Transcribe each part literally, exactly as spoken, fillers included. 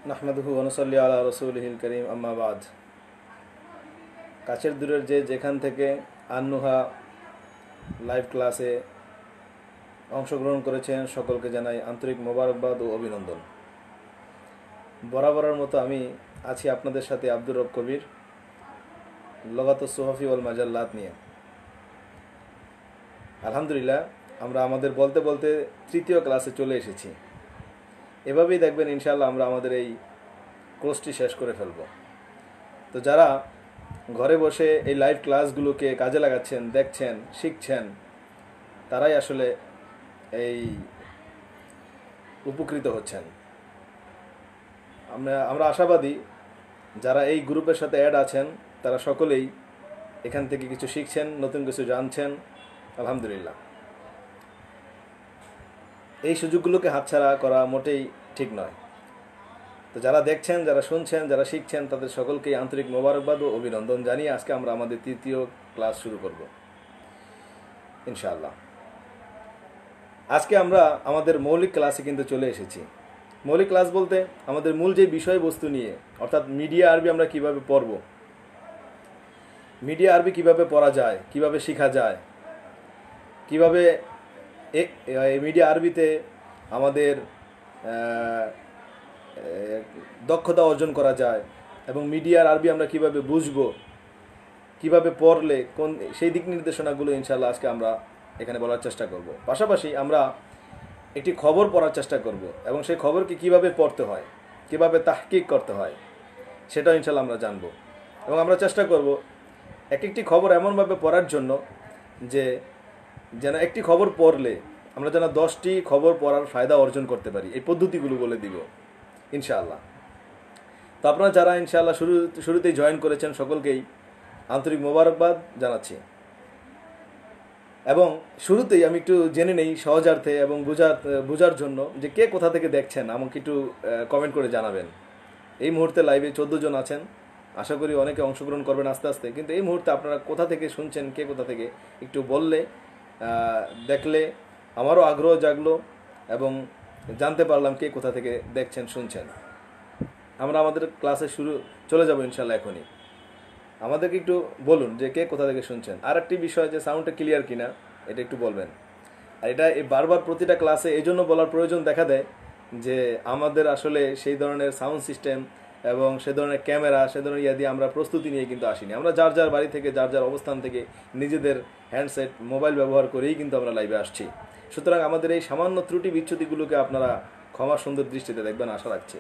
নাহমাদুহু ওয়া নুসাল্লি আলা রাসূলিহিল কারীম আম্মা বাদ। কাছের দূরের যে যেখান থেকে আন্নুহা লাইভ ক্লাসে অংশগ্রহণ করেছেন সকলকে জানাই আন্তরিক মোবারকবাদ ও অভিনন্দন। বরাবরের মতো আমি আছি আপনাদের সাথে আব্দুর রব কবির, লগাতুস সুহাফি ওয়াল মাজাল্লাত নিয়ে। আলহামদুলিল্লাহ, আমরা আমাদের বলতে বলতে তৃতীয় ক্লাসে চলে এসেছি। এভাবেই দেখবেন ইনশাআল্লাহ আমরা আমাদের এই কোর্সটি শেষ করে ফেলব। তো যারা ঘরে বসে এই লাইভ ক্লাসগুলোকে কাজে লাগাচ্ছেন, দেখছেন, শিখছেন, তারাই আসলে এই উপকৃত হচ্ছেন। আমরা আমরা আশাবাদী যারা এই গ্রুপের সাথে অ্যাড আছেন তারা সকলেই এখান থেকে কিছু শিখছেন, নতুন কিছু জানছেন। আলহামদুলিল্লাহ, এই সুযোগগুলোকে হাতছাড়া করা মোটেই ঠিক নয়। তো যারা দেখছেন, যারা শুনছেন, যারা শিখছেন, তাদের সকলকেই আন্তরিক মোবারকবাদ ও অভিনন্দন জানিয়ে আজকে আমরা আমাদের তৃতীয় ক্লাস শুরু করব ইনশাআল্লাহ। আজকে আমরা আমাদের মৌলিক ক্লাসে কিন্তু চলে এসেছি। মৌলিক ক্লাস বলতে আমাদের মূল যে বিষয়বস্তু নিয়ে, অর্থাৎ মিডিয়া আরবি আমরা কিভাবে পড়ব, মিডিয়া আরবি কিভাবে পড়া যায়, কিভাবে শেখা যায়, কিভাবে মিডিয়া আরবিতে আমাদের দক্ষতা অর্জন করা যায় এবং মিডিয়ার আরবি আমরা কিভাবে বুঝব, কিভাবে পড়লে কোন সেই দিক নির্দেশনাগুলো ইনশাআল্লাহ আজকে আমরা এখানে বলার চেষ্টা করব। পাশাপাশি আমরা একটি খবর পড়ার চেষ্টা করব এবং সেই খবরকে কিভাবে পড়তে হয়, কিভাবে তাহকিক করতে হয়, সেটাও ইনশাআল্লাহ আমরা জানব। এবং আমরা চেষ্টা করব এক একটি খবর এমনভাবে পড়ার জন্য যে যেন একটি খবর পড়লে আমরা যেন দশটি খবর পড়ার ফায়দা অর্জন করতে পারি। এই পদ্ধতিগুলো বলে দিব ইনশাআল্লাহ। তো আপনারা যারা ইনশাআল্লাহ শুরু শুরুতেই জয়েন করেছেন সকলকেই আন্তরিক মোবারকবাদ জানাচ্ছি। এবং শুরুতেই আমি একটু জেনে নেই সহজার্থে এবং বোঝার বোঝার জন্য যে কে কোথা থেকে দেখছেন আমাকে একটু কমেন্ট করে জানাবেন। এই মুহূর্তে লাইভে চোদ্দো জন আছেন, আশা করি অনেকে অংশগ্রহণ করবেন আস্তে আস্তে। কিন্তু এই মুহূর্তে আপনারা কোথা থেকে শুনছেন, কে কোথা থেকে একটু বললে, দেখলে আমারও আগ্রহ জাগলো এবং জানতে পারলাম কে কোথা থেকে দেখছেন, শুনছেন। আমরা আমাদের ক্লাসে শুরু চলে যাব ইনশাআল্লাহ এখনই। আমাদেরকে একটু বলুন যে কে কোথা থেকে শুনছেন। আর একটি বিষয় যে সাউন্ডটা ক্লিয়ার কিনা এটা একটু বলবেন। আর এটা বারবার প্রতিটা ক্লাসে এই জন্য বলার প্রয়োজন দেখা দেয় যে আমাদের আসলে সেই ধরনের সাউন্ড সিস্টেম এবং সে ধরনের ক্যামেরা, সে ধরনের ইয়া দিয়ে আমরা প্রস্তুতি নিয়ে কিন্তু আসিনি। আমরা যার যার বাড়ি থেকে, যার যার অবস্থান থেকে নিজেদের হ্যান্ডসেট, মোবাইল ব্যবহার করেই কিন্তু আমরা লাইভে আসছি। সুতরাং আমাদের এই সামান্য ত্রুটি বিচ্যুতিগুলোকে আপনারা ক্ষমা সুন্দর দৃষ্টিতে দেখবেন আশা রাখছি।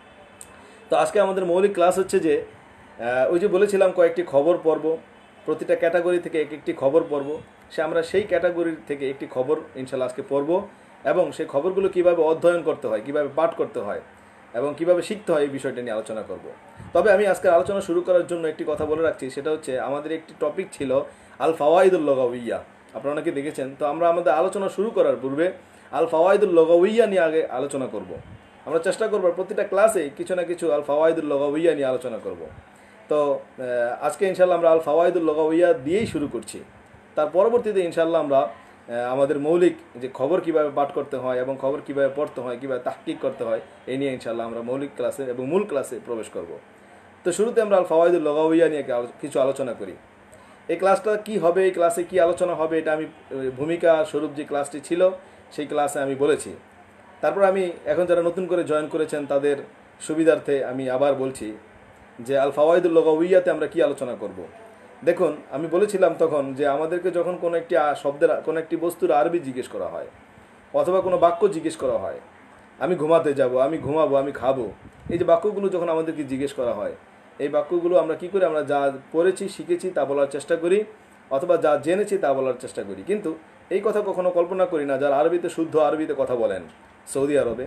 তো আজকে আমাদের মৌলিক ক্লাস হচ্ছে যে ওই যে বলেছিলাম কয়েকটি খবর পড়ব, প্রতিটা ক্যাটাগরি থেকে এক একটি খবর পড়ব। সে আমরা সেই ক্যাটাগরি থেকে একটি খবর ইনশাআল্লাহ আজকে পড়ব এবং সেই খবরগুলো কিভাবে অধ্যয়ন করতে হয়, কিভাবে পাঠ করতে হয় এবং কিভাবে শিখতে হয় এই বিষয়টা নিয়ে আলোচনা করব। তবে আমি আজকে আলোচনা শুরু করার জন্য একটি কথা বলে রাখছি, সেটা হচ্ছে আমাদের একটি টপিক ছিল আল ফাওয়াইদুল লগাউইয়া। আপনারা নাকি দেখেছেন। তো আমরা আমাদের আলোচনা শুরু করার পূর্বে আল ফাওয়াইদুল লগাউইয়া নিয়ে আগে আলোচনা করব। আমরা চেষ্টা করব প্রতিটা ক্লাসে কিছু না কিছু আল ফাওয়াইদুল লগাউইয়া নিয়ে আলোচনা করব। তো আজকে ইনশাআল্লাহ আমরা আল ফাওয়াইদুল লগাউইয়া দিয়েই শুরু করছি। তার পরবর্তীতে ইনশাআল্লাহ আমরা আমাদের মৌলিক যে খবর কিভাবে পাঠ করতে হয় এবং খবর কিভাবে পড়তে হয়, কিভাবে তাহকিক করতে হয়, এই নিয়ে ইনশাআল্লাহ আমরা মৌলিক ক্লাসে এবং মূল ক্লাসে প্রবেশ করব। তো শুরুতে আমরা আল ফাওয়াইদুল লগাউইয়া নিয়ে কিছু আলোচনা করি। এই ক্লাসটা কি হবে, এই ক্লাসে কি আলোচনা হবে, এটা আমি ভূমিকা স্বরূপ যে ক্লাসটি ছিল সেই ক্লাসে আমি বলেছি। তারপর আমি এখন যারা নতুন করে জয়েন করেছেন তাদের সুবিধার্থে আমি আবার বলছি যে আল ফাওয়াইদুল লগাউইয়াতে আমরা কি আলোচনা করব। দেখুন, আমি বলেছিলাম তখন যে আমাদেরকে যখন কোনো একটি শব্দের, কোনো একটি বস্তুর আরবি জিজ্ঞেস করা হয় অথবা কোনো বাক্য জিজ্ঞেস করা হয়, আমি ঘুমাতে যাব, আমি ঘুমাবো, আমি খাবো, এই যে বাক্যগুলো যখন আমাদেরকে জিজ্ঞেস করা হয়, এই বাক্যগুলো আমরা কি করি, আমরা যা পড়েছি, শিখেছি তা বলার চেষ্টা করি অথবা যা জেনেছি তা বলার চেষ্টা করি। কিন্তু এই কথা কখনো কল্পনা করি না যারা আরবিতে শুদ্ধ আরবিতে কথা বলেন, সৌদি আরবে,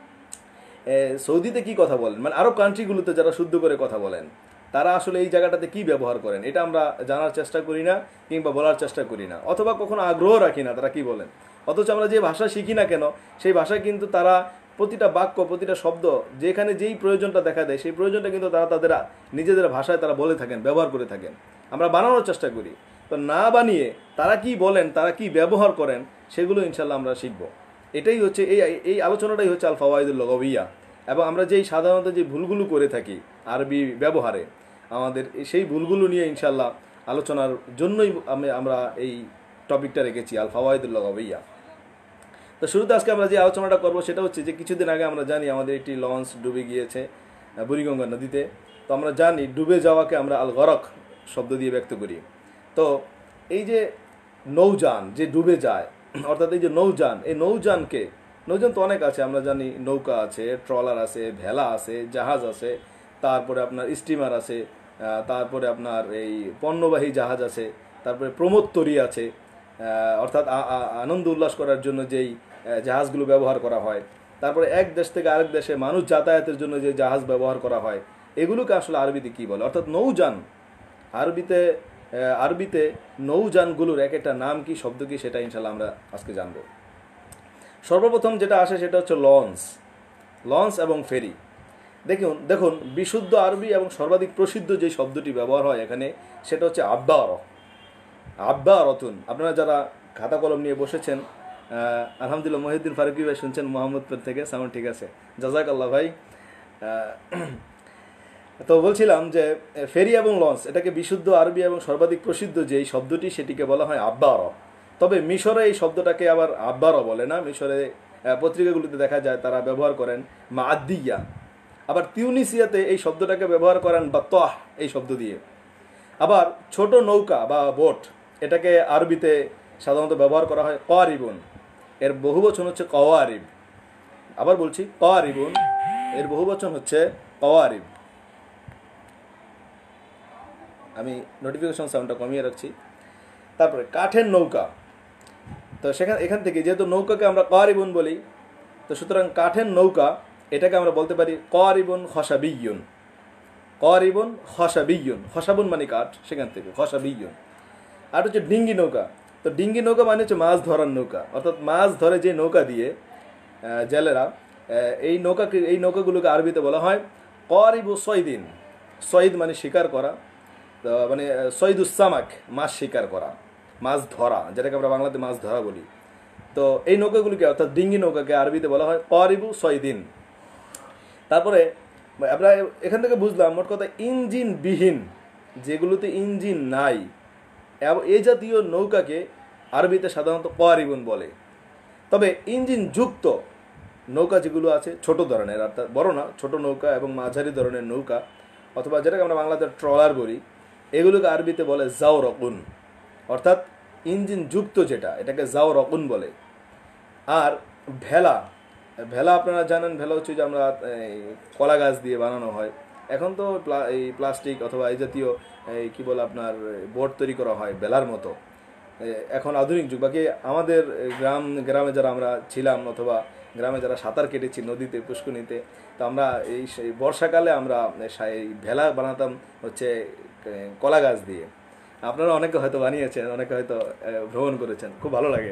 সৌদিতে কি কথা বলেন, মানে আরব কান্ট্রিগুলোতে যারা শুদ্ধ করে কথা বলেন, তারা আসলে এই জায়গাটাতে কি ব্যবহার করেন এটা আমরা জানার চেষ্টা করি না কিংবা বলার চেষ্টা করি না অথবা কখনো আগ্রহ রাখি না তারা কি বলেন। অথচ আমরা যে ভাষা শিখি না কেন সেই ভাষা কিন্তু তারা প্রতিটা বাক্য, প্রতিটা শব্দ যেখানে যেই প্রয়োজনটা দেখা দেয় সেই প্রয়োজনটা কিন্তু তারা তাদের নিজেদের ভাষায় তারা বলে থাকেন, ব্যবহার করে থাকেন। আমরা বানানোর চেষ্টা করি। তো না বানিয়ে তারা কি বলেন, তারা কি ব্যবহার করেন, সেগুলো ইনশাআল্লাহ আমরা শিখব। এটাই হচ্ছে এই এই আলোচনাটাই হচ্ছে আল ফাওয়াইদুল লগাউইয়া। এবং আমরা যেই সাধারণত যে ভুলগুলো করে থাকি আরবি ব্যবহারে, আমাদের সেই ভুলগুলো নিয়ে ইনশাল্লাহ আলোচনার জন্যই আমি আমরা এই টপিকটা রেখেছি আল ফাওয়াইদুল লুগাবিয়্যা। তো শুরুতে আজকে আমরা যে আলোচনাটা করবো সেটা হচ্ছে যে কিছুদিন আগে আমরা জানি আমাদের একটি লঞ্চ ডুবে গিয়েছে বুড়িগঙ্গা নদীতে। তো আমরা জানি ডুবে যাওয়াকে আমরা আল গরক শব্দ দিয়ে ব্যক্ত করি। তো এই যে নৌযান যে ডুবে যায়, অর্থাৎ এই যে নৌযান, এই নৌযানকে, নৌযান তো অনেক আছে, আমরা জানি নৌকা আছে, ট্রলার আছে, ভেলা আছে, জাহাজ আছে, তারপরে আপনার স্টিমার আছে, তারপরে আপনার এই পণ্যবাহী জাহাজ আছে, তারপরে প্রমোদতরী আছে, অর্থাৎ আনন্দ উল্লাস করার জন্য যেই জাহাজগুলো ব্যবহার করা হয়, তারপরে এক দেশ থেকে আরেক দেশে মানুষ যাতায়াতের জন্য যে জাহাজ ব্যবহার করা হয়, এগুলোকে আসলে আরবিতে কী বলে, অর্থাৎ নৌযান। আরবিতে আরবিতে নৌযানগুলোর এক একটা নাম কি, শব্দ কি, সেটা ইনশাল্লাহ আমরা আজকে জানবো। সর্বপ্রথম যেটা আসে সেটা হচ্ছে লঞ্চ। লঞ্চ এবং ফেরি। দেখুন দেখুন বিশুদ্ধ আরবি এবং সর্বাধিক প্রসিদ্ধ যে শব্দটি ব্যবহার হয় এখানে সেটা হচ্ছে আব্বার। আব্বা রতুন। আপনারা যারা খাতা কলম নিয়ে বসেছেন, আলহামদুলিল্লাহ মহিউদ্দিন ফারুকি ভাই শুনছেন মোহাম্মদপুর থেকে, সাউন্ড ঠিক আছে, জাজাকাল্লাহ ভাই। তো বলছিলাম যে ফেরি এবং লঞ্চ এটাকে বিশুদ্ধ আরবি এবং সর্বাধিক প্রসিদ্ধ যে এই শব্দটি সেটিকে বলা হয় আব্বার। তবে মিশরে এই শব্দটাকে আবার আব্বারও বলে না, মিশরে পত্রিকাগুলিতে দেখা যায় তারা ব্যবহার করেন মাআদ্দিয়া। আবার তিউনিসিয়াতে এই শব্দটাকে ব্যবহার করেন বাত্তাহ এই শব্দ দিয়ে। আবার ছোট নৌকা বা বোট এটাকে আরবিতে সাধারণত ব্যবহার করা হয় কারিবুন, এর বহুবচন হচ্ছে কাওয়ারিব। আবার বলছি কারিবুন, এর বহুবচন হচ্ছে কাওয়ারিব। আমি নোটিফিকেশন সাউন্ডটা কমিয়ে রাখছি। তারপরে কাঠের নৌকা। তো সেখান এখান থেকে যেহেতু নৌকাকে আমরা কারিবুন বলি, তো সুতরাং কাঠের নৌকা এটাকে আমরা বলতে পারি কারিবুন খসাবিয়ুন। কারিবুন খসাবিয়ুন, খসাবুন মানে কাঠ, সেখান থেকে খসাবিয়ুন। আর হচ্ছে ডিঙ্গি নৌকা। তো ডিঙ্গি নৌকা মানে হচ্ছে মাছ ধরার নৌকা, অর্থাৎ মাছ ধরে যে নৌকা দিয়ে জেলেরা, এই নৌকাকে এই নৌকাগুলোকে আরবিতে বলা হয় কারিবু সয়দিন। সয়দ মানে শিকার করা, মানে সয়দুসামাক মাছ শিকার করা, মাছ ধরা, যেটাকে আমরা বাংলাতে মাছ ধরা বলি। তো এই নৌকাগুলিকে অর্থাৎ ডিঙ্গি নৌকাকে আরবিতে বলা হয় কারিবু সয়দিন। তারপরে আমরা এখান থেকে বুঝলাম মোট কথা ইঞ্জিনবিহীন, যেগুলোতে ইঞ্জিন নাই, এই জাতীয় নৌকাকে আরবিতে সাধারণত কারিবুন বলে। তবে ইঞ্জিন যুক্ত নৌকা যেগুলো আছে ছোট ধরনের, অর্থাৎ বড় না, ছোট নৌকা এবং মাঝারি ধরনের নৌকা, অথবা যেটাকে আমরা বাংলাতে ট্রলার বলি, এগুলোকে আরবিতে বলে জাওরকুন, অর্থাৎ ইঞ্জিন যুক্ত যেটা, এটাকে জাওরকুন বলে। আর ভেলা, ভেলা আপনারা জানেন, ভেলা হচ্ছে যে আমরা কলা গাছ দিয়ে বানানো হয়। এখন তো এই প্লাস্টিক অথবা এই জাতীয় এই কী বলে আপনার বোট তৈরি করা হয় ভেলার মতো, এখন আধুনিক যুগ। বাকি আমাদের গ্রাম গ্রামে যারা আমরা ছিলাম অথবা গ্রামে যারা সাঁতার কেটেছি নদীতে, পুষ্করিণীতে, তো আমরা এই বর্ষাকালে আমরা এই ভেলা বানাতাম হচ্ছে কলা গাছ দিয়ে। আপনারা অনেকে হয়তো বানিয়েছেন, অনেকে হয়তো ভ্রমণ করেছেন, খুব ভালো লাগে।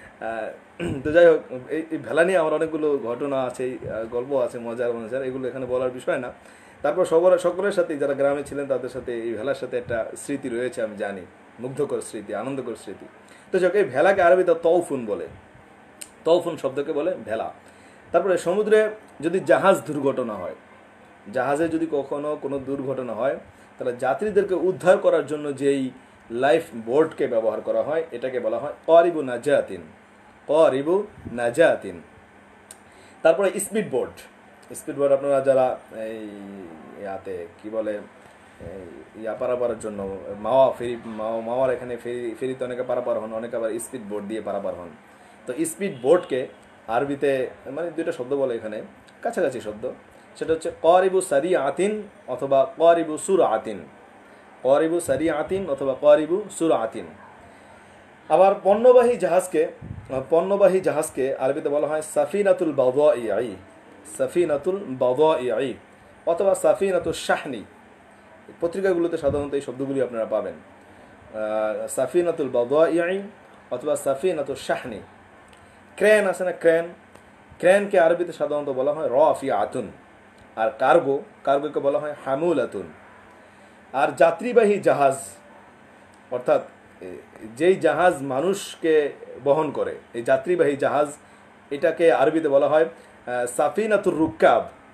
তো যাই হোক, এই ভেলা নিয়ে আমার অনেকগুলো ঘটনা আছে, গল্প আছে, মজার মজার, এগুলো এখানে বলার বিষয় না। তারপর সকলের সকলের সাথে যারা গ্রামে ছিলেন তাদের সাথে এই ভেলার সাথে একটা স্মৃতি রয়েছে, আমি জানি, মুগ্ধকর স্মৃতি, আনন্দকর স্মৃতি। তো যাক, এই ভেলাকে আরবিতে তৌফুন বলে, তৌফুন শব্দকে বলে ভেলা। তারপরে সমুদ্রে যদি জাহাজ দুর্ঘটনা হয়, জাহাজে যদি কখনো কোনো দুর্ঘটনা হয়, তাহলে যাত্রীদেরকে উদ্ধার করার জন্য যেই লাইফ বোটকে ব্যবহার করা হয় এটাকে বলা হয় কারিবু নাজাতিন, কারিবু নাজাতিন। তারপরে স্পিড বোট। স্পিড বোট আপনারা যারা এই ইয়াতে কি বলে ইয়া পারাপারের জন্য মাওয়া ফেরি, মাওয়ার এখানে ফেরি ফেরিতে অনেকে পারাপার হন, অনেকে আবার স্পিড বোট দিয়ে পারাপার হন। তো স্পিড বোটকে আরবিতে মানে দুইটা শব্দ বলে এখানে, কাছাকাছি শব্দ, সেটা হচ্ছে কারিবু সারি আতিন অথবা কারিবু সুর আতিন, কারিবু সারি আতিন অথবা কারিবু সুর আতিন। আবার পণ্যবাহী জাহাজকে পণ্যবাহী জাহাজকে আরবিতে বলা হয় সাফিনাতুল বাদাই, সাফিনাতুল বাদাই অথবা সাফিনাতুল শাহনি। পত্রিকাগুলোতে সাধারণত এই শব্দগুলি আপনারা পাবেন, সাফিনাতুল বাদাই অথবা সাফিনাতুল শাহনি। ক্রেন আছে না, ক্রেন, ক্রেনকে আরবিতে সাধারণত বলা হয় রাফিআতুন। আর কার্গো, কার্গোকে বলা হয় হামুলাতুন। আর যাত্রীবাহী জাহাজ, অর্থাৎ যেই জাহাজ মানুষকে বহন করে, এই যাত্রীবাহী জাহাজ, এটাকে আরবিতে বলা হয় সাফিনাতুর রুকাব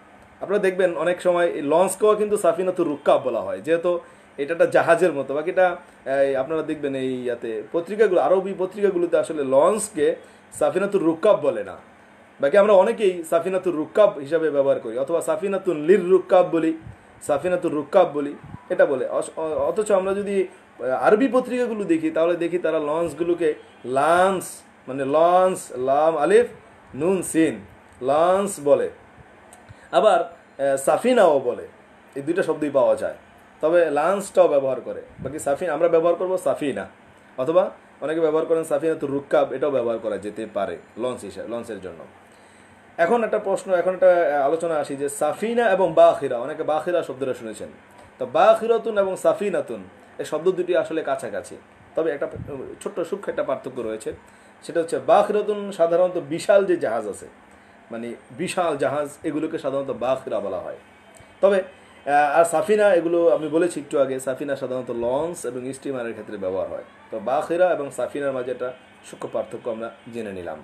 আপনারা দেখবেন অনেক সময় এই লঞ্চকেও কিন্তু সাফিনাতুর রুক্কাব বলা হয়, যেহেতু এটা একটা জাহাজের মতো। বাকিটা আপনারা দেখবেন এই ইয়াতে পত্রিকাগুলো, আরবি পত্রিকাগুলোতে আসলে লঞ্চকে সাফিনাতুর রুক্কাব বলে না। বাকি আমরা অনেকেই সাফিনাতুর রুক্কাব হিসাবে ব্যবহার করি, অথবা সাফিনাতুন লির রুক্কাব বলি, সাফিনাতুর রুক্কাব বলি, এটা বলে। অথচ আমরা যদি আরবি পত্রিকাগুলো দেখি তাহলে দেখি তারা লঞ্চগুলোকে লান্স মানে লঞ্চ লাম আলিফ নুন সিন লঞ্চ বলে, আবার সাফিনাও বলে। এই দুইটা শব্দই পাওয়া যায়, তবে লাঞ্চটাও ব্যবহার করে। বাকি সাফিন আমরা ব্যবহার করব সাফিনা, অথবা অনেকে ব্যবহার করেন সাফিনাতুর রুক্কাব, এটাও ব্যবহার করা যেতে পারে লঞ্চ হিসাবে, লঞ্চের জন্য। এখন একটা প্রশ্ন, এখন একটা আলোচনা আসি যে সাফিনা এবং বাখিরা, অনেকে বাখিরা শব্দটা শুনেছেন। তো বাখিরাতুন এবং সাফিনাতুন এই শব্দ দুটি আসলে কাছাকাছি, তবে একটা ছোট্ট সূক্ষ্ম একটা পার্থক্য রয়েছে। সেটা হচ্ছে বাখিরাতুন সাধারণত বিশাল যে জাহাজ আছে, মানে বিশাল জাহাজ, এগুলোকে সাধারণত বাখিরা বলা হয়। তবে আর সাফিনা, এগুলো আমি বলেছি একটু আগে, সাফিনা সাধারণত লঞ্চ এবং স্টিমারের ক্ষেত্রে ব্যবহার হয়। তো বাখিরা এবং সাফিনার মাঝে একটা সূক্ষ্ম পার্থক্য আমরা জেনে নিলাম।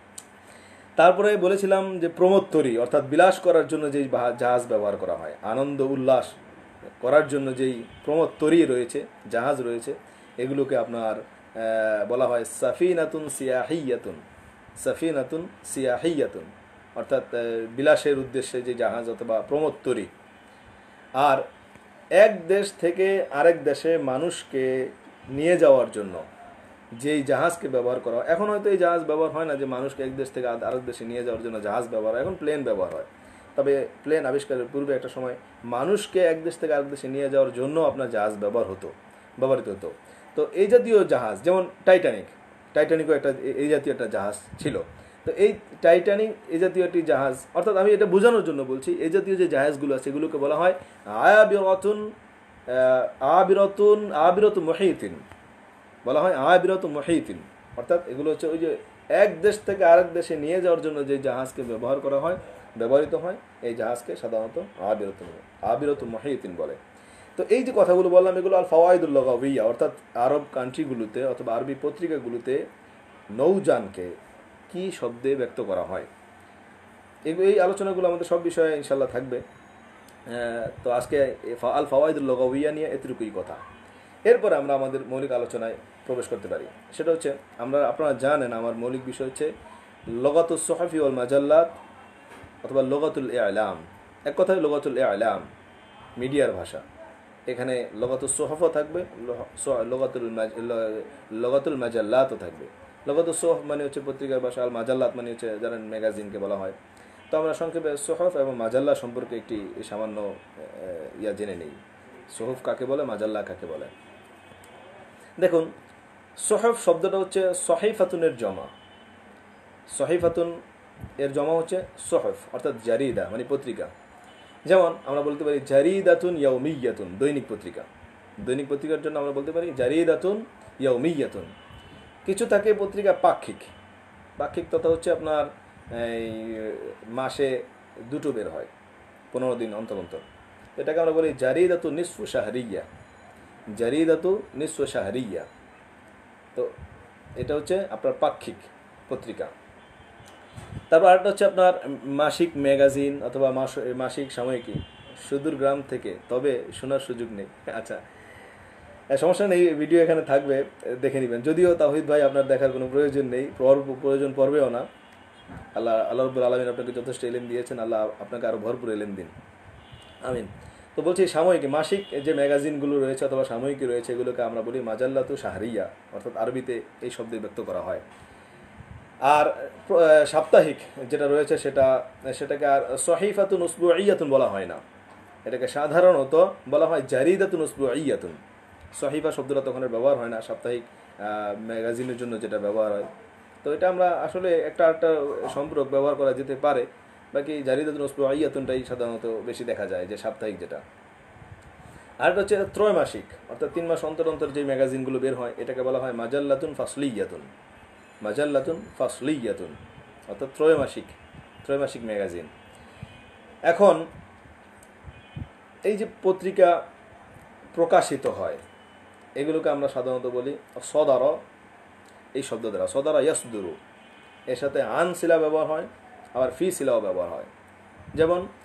তারপরে বলেছিলাম যে প্রমোত্তরী, অর্থাৎ বিলাস করার জন্য যেই জাহাজ ব্যবহার করা হয়, আনন্দ উল্লাস করার জন্য যেই প্রমোত্তরী রয়েছে, জাহাজ রয়েছে, এগুলোকে আপনার বলা হয় সাফিনাতুন সিয়াহিয়াতুন, সাফিনাতুন সিয়াহিয়াতুন, অর্থাৎ বিলাসের উদ্দেশ্যে যে জাহাজ অথবা প্রমোত্তরী। আর এক দেশ থেকে আরেক দেশে মানুষকে নিয়ে যাওয়ার জন্য যেই জাহাজকে ব্যবহার করা হয়, এখন হয়তো এই জাহাজ ব্যবহার হয় না যে মানুষকে এক দেশ থেকে আরেক দেশে নিয়ে যাওয়ার জন্য জাহাজ ব্যবহার হয়, এখন প্লেন ব্যবহার হয়। তবে প্লেন আবিষ্কারের পূর্বে একটা সময় মানুষকে এক দেশ থেকে আরেক দেশে নিয়ে যাওয়ার জন্য আপনার জাহাজ ব্যবহার হতো, ব্যবহৃত হতো। তো এই জাতীয় জাহাজ, যেমন টাইটানিক, টাইটানিকও একটা এই জাতীয় একটা জাহাজ ছিল। তো এই টাইটানিক এই জাতীয় একটি জাহাজ, অর্থাৎ আমি এটা বোঝানোর জন্য বলছি, এই জাতীয় যে জাহাজগুলো আছে এগুলোকে বলা হয় আয়াবিরাতুন, আবিরাতুন আবিরাত মুহিতিন, বলা হয় আবিরাত মুহিতিন। অর্থাৎ এগুলো হচ্ছে ওই যে এক দেশ থেকে আরেক দেশে নিয়ে যাওয়ার জন্য যে জাহাজকে ব্যবহার করা হয়, ব্যবহৃত হয়, এই জাহাজকে সাধারণত আবিরাত আবিরাত মুহিতিন বলে। তো এই যে কথাগুলো বললাম, এগুলো আল ফাওয়াইদুল লুগাওয়িয়া, অর্থাৎ আরব কান্ট্রিগুলোতে অথবা আরবি পত্রিকাগুলোতে নৌযানকে কি শব্দে ব্যক্ত করা হয়, এই আলোচনাগুলো আমাদের সব বিষয়ে ইনশাল্লাহ থাকবে। তো আজকে আল ফাওয়াইদুল লুগাওয়িয়া নিয়ে এতটুকুই কথা। এরপরে আমরা আমাদের মৌলিক আলোচনায় প্রবেশ করতে পারি। সেটা হচ্ছে, আমরা আপনারা জানেন আমার মৌলিক বিষয় হচ্ছে লগাতুস সোহাফি ওয়াল মাজাল্লাত অথবা লগাতুল ইআলাম। এক কথায় লগাতুল ইআলাম মিডিয়ার ভাষা। এখানে লগাতুস সোহফও থাকবে, লগাতুল লগাতুল মাজাল্লাতও থাকবে। লগাতুস সোহফ মানে হচ্ছে পত্রিকার ভাষা, আল মাজাল্লাত মানে হচ্ছে জানেন ম্যাগাজিনকে বলা হয়। তো আমরা সংক্ষেপে সোহফ এবং মাজাল্লা সম্পর্কে একটি সামান্য ইয়া জেনে নেই। সোহফ কাকে বলে, মাজাল্লা কাকে বলে। দেখুন, সোহফ শব্দটা হচ্ছে সহিফাতুনের জমা। সহিফাতুন এর জমা হচ্ছে সোহফ, অর্থাৎ জারিদা মানে পত্রিকা। যেমন আমরা বলতে পারি জারিদাতুন ইয়াউমিয়াতুন, দৈনিক পত্রিকা। দৈনিক পত্রিকার জন্য আমরা বলতে পারি জারিদাতুন ইয়াউমিয়াতুন। কিছু থাকে পত্রিকা পাক্ষিক, পাক্ষিক তথা হচ্ছে আপনার এই মাসে দুটো বের হয়, পনেরো দিন অন্তর অন্তর। এটাকে আমরা বলি জারিদাতু নিসফু শাহরিয়া, জারিদাতু নিসফু শাহরিয়া। তো এটা হচ্ছে আপনার পাক্ষিক পত্রিকা। তারপর আরেকটা হচ্ছে আপনার মাসিক ম্যাগাজিন অথবা মাসিক সাময়িকী, সুদূর গ্রাম থেকে, তবে শোনার সুযোগ নেই। আচ্ছা, সমস্যা নেই, ভিডিও এখানে থাকবে, দেখে নেবেন। যদিও তাওহীদ ভাই আপনার দেখার কোনো প্রয়োজন নেই, প্রয়োজন পড়বেও না। আল্লাহ আল্লাহ রাব্বুল আলামিন আপনাকে যথেষ্ট ইলম দিয়েছেন, আল্লাহ আপনাকে আরও ভরপুর ইলম দিন, আমিন। তো বলছি সাময়িক মাসিক যে ম্যাগাজিনগুলো রয়েছে অথবা সাময়িকী রয়েছে, এগুলোকে আমরা বলি মাজাল্লাতু শাহরিয়া, অর্থাৎ আরবিতে এই শব্দে ব্যক্ত করা হয়। আর সাপ্তাহিক যেটা রয়েছে সেটা সেটাকে আর সহিফাতুন উসবুইয়াতুন বলা হয় না, এটাকে সাধারণত বলা হয় জারিদাতুন উসবুইয়াতুন। সহিফা শব্দটা তখন ব্যবহার হয় না, সাপ্তাহিক ম্যাগাজিনের জন্য যেটা ব্যবহার হয়। তো এটা আমরা আসলে একটা একটা সম্পর্ক ব্যবহার করা যেতে পারে, বাকি জারিদাতুন উসবুইয়াতুনটাই সাধারণত বেশি দেখা যায়, যে সাপ্তাহিক যেটা। আর এটা হচ্ছে ত্রৈমাসিক, অর্থাৎ তিন মাস অন্তর অন্তর যে ম্যাগাজিনগুলো বের হয়, এটাকে বলা হয় মাজাল্লাতুন ফাসলিয়াতুন, মাজাল্লাতুন ফাসলিয়াতুন, অর্থাৎ ত্রৈমাসিক ত্রৈমাসিক ম্যাগাজিন। এখন এই যে পত্রিকা প্রকাশিত হয়, এগুলোকে আমরা সাধারণত বলি সদার, এই শব্দ দ্বারা সদারা ইয়াসদুরু, এর সাথে আন শিলা ব্যবহার হয়, আবার ফি শিলাও ব্যবহার হয়। যেমন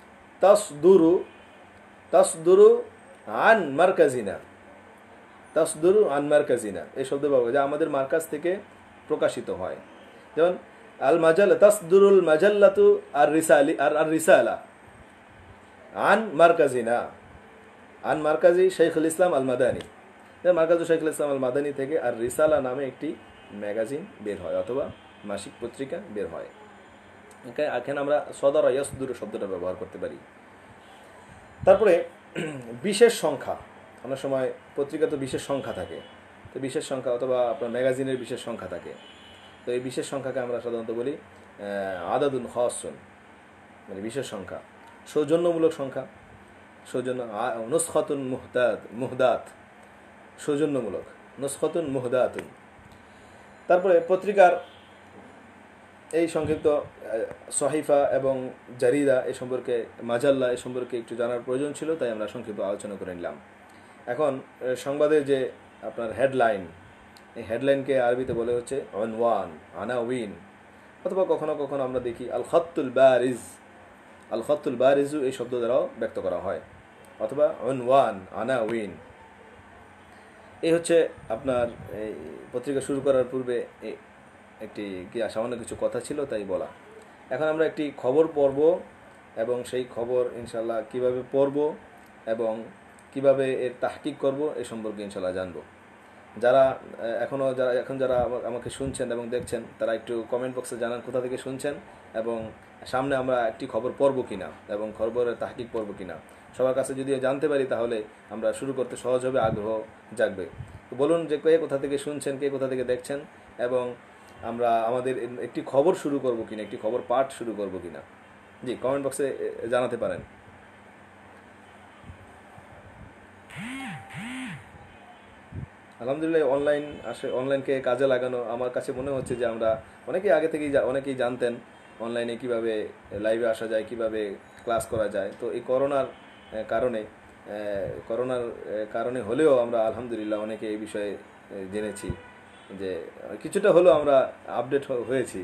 তাসদুরু তাসদুরু আন মারকাজিনা, তাসদুরু আন মারকাজিনা এই শব্দ ব্যবহার যা আমাদের মার্কাজ থেকে প্রকাশিত হয়। যেমন আল মাজাল তাসদুরুল মাজাল্লাতু আর রিসালি আর আর রিসালা আন মারকাজিনা, আন মারকাজি শাইখুল ইসলাম আল মাদানী, মার্কাজু শাইখুল ইসলাম আল মাদানী থেকে আর রিসালা নামে একটি ম্যাগাজিন বের হয় অথবা মাসিক পত্রিকা বের হয়। এখানে আমরা সদর ইয়াসদুরু শব্দটা ব্যবহার করতে পারি। তারপরে বিশেষ সংখ্যা, অনেক সময় পত্রিকা তো বিশেষ সংখ্যা থাকে, তো বিশেষ সংখ্যা অথবা আপনার ম্যাগাজিনের বিশেষ সংখ্যা থাকে, তো এই বিশেষ সংখ্যাকে আমরা সাধারণত বলি আদাদুন খাসুন, মানে বিশেষ সংখ্যা। সৌজন্যমূলক সংখ্যা, সৌজন্য নুসখাতুন মুহদাত মুহদাত সৌজন্যমূলক, নুসখাতুন মুহদাতুন। তারপরে পত্রিকার এই সংক্ষিপ্ত সহিফা এবং জারিদা এ সম্পর্কে, মাজাল্লা এ সম্পর্কে একটু জানার প্রয়োজন ছিল, তাই আমরা সংক্ষিপ্ত আলোচনা করে নিলাম। এখন সংবাদের যে আপনার হেডলাইন, এই হেডলাইনকে আরবিতে বলে হচ্ছে অনওয়ান, আনাউইন, অথবা কখনো কখনো আমরা দেখি আল খাত্তুল বারিজ, আল খাত্তুল বারিজু এই শব্দ দ্বারাও ব্যক্ত করা হয়, অথবা অনওয়ান, আনাউইন। এই হচ্ছে আপনার এই পত্রিকা শুরু করার পূর্বে একটি কি সামান্য কিছু কথা ছিল তাই বলা। এখন আমরা একটি খবর পড়ব এবং সেই খবর ইনশাল্লাহ কিভাবে পড়ব এবং কিভাবে এর তাহকিক করব এ সম্পর্কে ইনশাল্লাহ জানব। যারা এখনও যারা এখন যারা আমাকে শুনছেন এবং দেখছেন তারা একটু কমেন্ট বক্সে জানান কোথা থেকে শুনছেন এবং সামনে আমরা একটি খবর পড়ব কিনা এবং খবরের তাহকিক পড়ব কিনা। সবার কাছে যদি জানতে পারি তাহলে আমরা শুরু করতে সহজ হবে, আগ্রহ জাগবে। তো বলুন যে কে কোথা থেকে শুনছেন, কে কোথা থেকে দেখছেন, এবং আমরা আমাদের একটি খবর শুরু করব কিনা, একটি খবর পাঠ শুরু করব কিনা। জি, কমেন্ট বক্সে জানাতে পারেন। আলহামদুলিল্লাহ অনলাইন আসে, অনলাইনকে কাজে লাগানো আমার কাছে মনে হচ্ছে যে আমরা অনেকেই আগে থেকেই অনেকেই জানতেন অনলাইনে কিভাবে লাইভে আসা যায়, কিভাবে ক্লাস করা যায়। তো এই করোনার কারণে করোনার কারণে হলেও আমরা আলহামদুলিল্লাহ অনেকে এই বিষয়ে জেনেছি, যে কিছুটা হলেও আমরা আপডেট হয়েছি।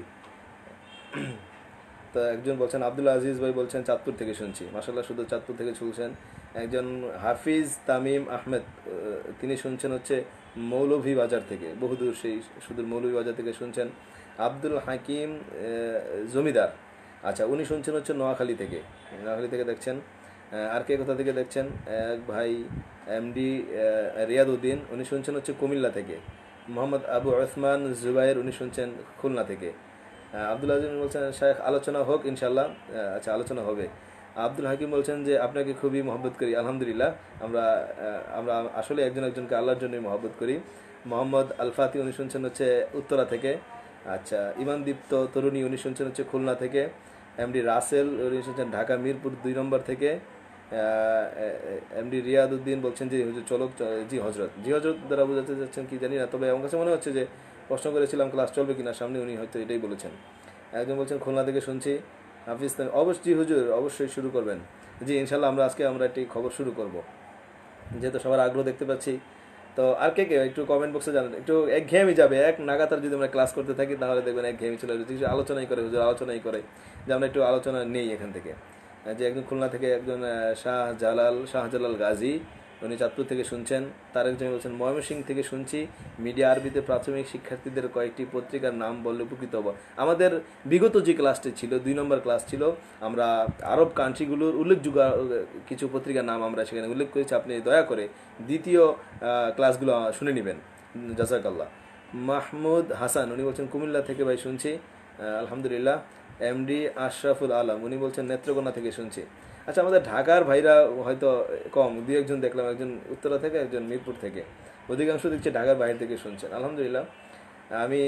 তো একজন বলছেন আব্দুল আজিজ ভাই বলছেন চাঁদপুর থেকে শুনছি, মাশাআল্লাহ শুধু চাঁদপুর থেকে শুনছেন। একজন হাফিজ তামিম আহমেদ তিনি শুনছেন হচ্ছে মৌলভী বাজার থেকে, বহুদূর সেই সুদূর মৌলভী বাজার থেকে শুনছেন। আব্দুল হাকিম জমিদার, আচ্ছা উনি শুনছেন হচ্ছে নোয়াখালী থেকে, নোয়াখালী থেকে দেখছেন। আর কে কোথা থেকে দেখছেন? এক ভাই এমডি রিয়াদ উদ্দিন, উনি শুনছেন হচ্ছে কুমিল্লা থেকে। মোহাম্মদ আবু ওসমান জুবাইর, উনি শুনছেন খুলনা থেকে। আব্দুল আজিজ বলছেন শায়েখ আলোচনা হোক ইনশাল্লাহ, আচ্ছা আলোচনা হবে। আব্দুল হাকিম বলছেন যে আপনাকে খুবই মহব্বত করি। আলহামদুলিল্লাহ, আমরা আমরা আসলে একজন একজনকে আল্লাহর জন্যই মহব্বত করি। মোহাম্মদ আলফাতি, উনি শুনছেন হচ্ছে উত্তরা থেকে। আচ্ছা ইমান দীপ্ত তরুণী, উনি শুনছেন হচ্ছে খুলনা থেকে। এমডি রাসেল, উনি শুনছেন ঢাকা মিরপুর দুই নম্বর থেকে। এমডি রিয়াদ উদ্দিন বলছেন যে হুজুর চলক, জি হজরত, জি হজরত দ্বারা বোঝাতে চাচ্ছেন কি জানি না, তবে আমার কাছে মনে হচ্ছে যে প্রশ্ন করেছিলাম ক্লাস চলবে কিনা সামনে, উনি হয়তো এটাই বলেছেন। একজন বলছেন খুলনা থেকে শুনছি। হাফিজ অবশ্যই হুজুর অবশ্যই শুরু করবেন। জি ইনশাল্লাহ আমরা আজকে আমরা একটি খবর শুরু করব, যেহেতু সবার আগ্রহ দেখতে পাচ্ছি। তো আর কে কে একটু কমেন্ট বক্সে জানান। একটু এক ঘেয়েমি যাবে, এক নাগাতার যদি আমরা ক্লাস করতে থাকি তাহলে দেখবেন এক ঘেয়েমি চলে যাবে। আলোচনাই করে হুজুর আলোচনাই করে, যে আমরা একটু আলোচনা নেই এখান থেকে। যে একজন খুলনা থেকে একজন শাহজালাল শাহজালাল গাজী, উনি চাঁদপুর থেকে শুনছেন। তার একজন বলছেন ময়মনসিংহ থেকে শুনছি, মিডিয়া আরবিতে প্রাথমিক শিক্ষার্থীদের কয়েকটি পত্রিকার নাম বললে উপকৃত হব। আমাদের বিগত যে ক্লাসটি ছিল, দুই নম্বর ক্লাস ছিল, আমরা আরব কান্ট্রিগুলোর উল্লেখযোগ্য কিছু পত্রিকার নাম আমরা সেখানে উল্লেখ করেছি। আপনি দয়া করে দ্বিতীয় ক্লাসগুলো শুনে নেবেন, জাযাকাল্লাহ। মাহমুদ হাসান, উনি বলছেন কুমিল্লা থেকে ভাই শুনছি, আলহামদুলিল্লাহ। এমডি আশরাফুল আলম, উনি বলছেন নেত্রকোনা থেকে শুনছি। আচ্ছা আমাদের ঢাকার ভাইরা হয়তো কম, দুই একজন দেখলাম, একজন উত্তরা থেকে, একজন মিরপুর থেকে, অধিকাংশ দেখছি ঢাকার বাইরে থেকে শুনছেন, আলহামদুলিল্লাহ। আমি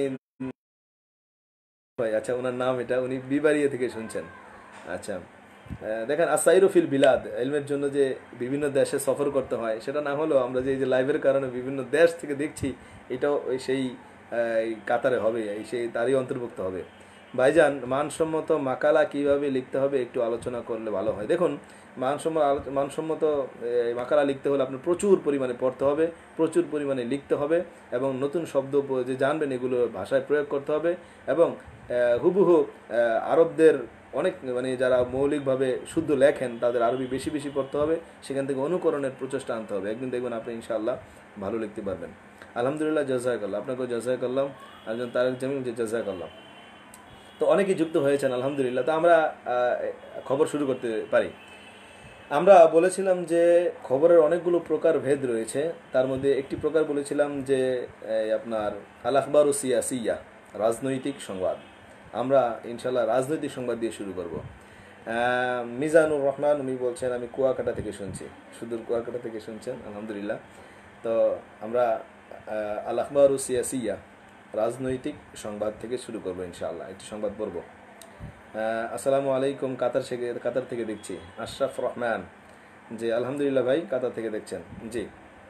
ভাই, আচ্ছা ওনার নাম এটা, উনি বিবাড়িয়া থেকে শুনছেন। আচ্ছা দেখেন আসাইরুফিল বিলাদ, এলমের জন্য যে বিভিন্ন দেশে সফর করতে হয়, সেটা না হলেও আমরা যে এই যে লাইভের কারণে বিভিন্ন দেশ থেকে দেখছি, এটাও সেই কাতারে হবে, সেই তারই অন্তর্ভুক্ত হবে। ভাইজান মানসম্মত মাকালা কিভাবে লিখতে হবে একটু আলোচনা করলে ভালো হয়। দেখুন মানসম্মত মানসম্মত মাকালা লিখতে হলে আপনার প্রচুর পরিমাণে পড়তে হবে, প্রচুর পরিমাণে লিখতে হবে, এবং নতুন শব্দ যে জানবেন এগুলো ভাষায় প্রয়োগ করতে হবে, এবং হুবহু আরবদের অনেক মানে যারা মৌলিকভাবে শুদ্ধ লেখেন তাদের আরবি বেশি বেশি পড়তে হবে, সেখান থেকে অনুকরণের প্রচেষ্টা আনতে হবে। একদিন দেখবেন আপনি ইনশাআল্লাহ ভালো লিখতে পারবেন। আলহামদুলিল্লাহ, জাযাকাল্লাহ, আপনাকেও জাযাকাল্লাহ, একজন তারেক জামিল যে জাযাকাল্লাহ। তো অনেকেই যুক্ত হয়েছেন আলহামদুলিল্লাহ। তো আমরা খবর শুরু করতে পারি। আমরা বলেছিলাম যে খবরের অনেকগুলো প্রকার ভেদ রয়েছে, তার মধ্যে একটি প্রকার বলেছিলাম যে আপনার আল আখবারু সিয়াসিয়া, রাজনৈতিক সংবাদ। আমরা ইনশাল্লাহ রাজনৈতিক সংবাদ দিয়ে শুরু করব। মিজানুর রহমান উনি বলছেন আমি কুয়াকাটা থেকে শুনছি, সুদূর কুয়াকাটা থেকে শুনছেন, আলহামদুলিল্লাহ। তো আমরা আল আখবারু সিয়াসিয়া, রাজনৈতিক সংবাদ থেকে শুরু করব ইনশাআল্লাহ। একটি সংবাদ পড়ব। আসসালামু আলাইকুম, কাতার থেকে কাতার থেকে দেখছি। আশরাফ রহমান, জি আলহামদুলিল্লাহ ভাই, কাতার থেকে দেখছেন, জি।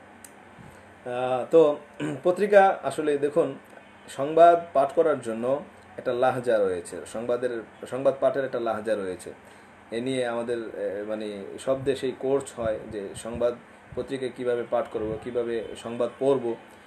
তো পত্রিকা আসলে দেখুন, সংবাদ পাঠ করার জন্য একটা লাহজা রয়েছে, সংবাদের সংবাদ পাঠের একটা লাহজা রয়েছে। এ নিয়ে আমাদের মানে সব দেশেই কোর্স হয় যে সংবাদ পত্রিকায় কীভাবে পাঠ করব, কীভাবে সংবাদ পড়ব,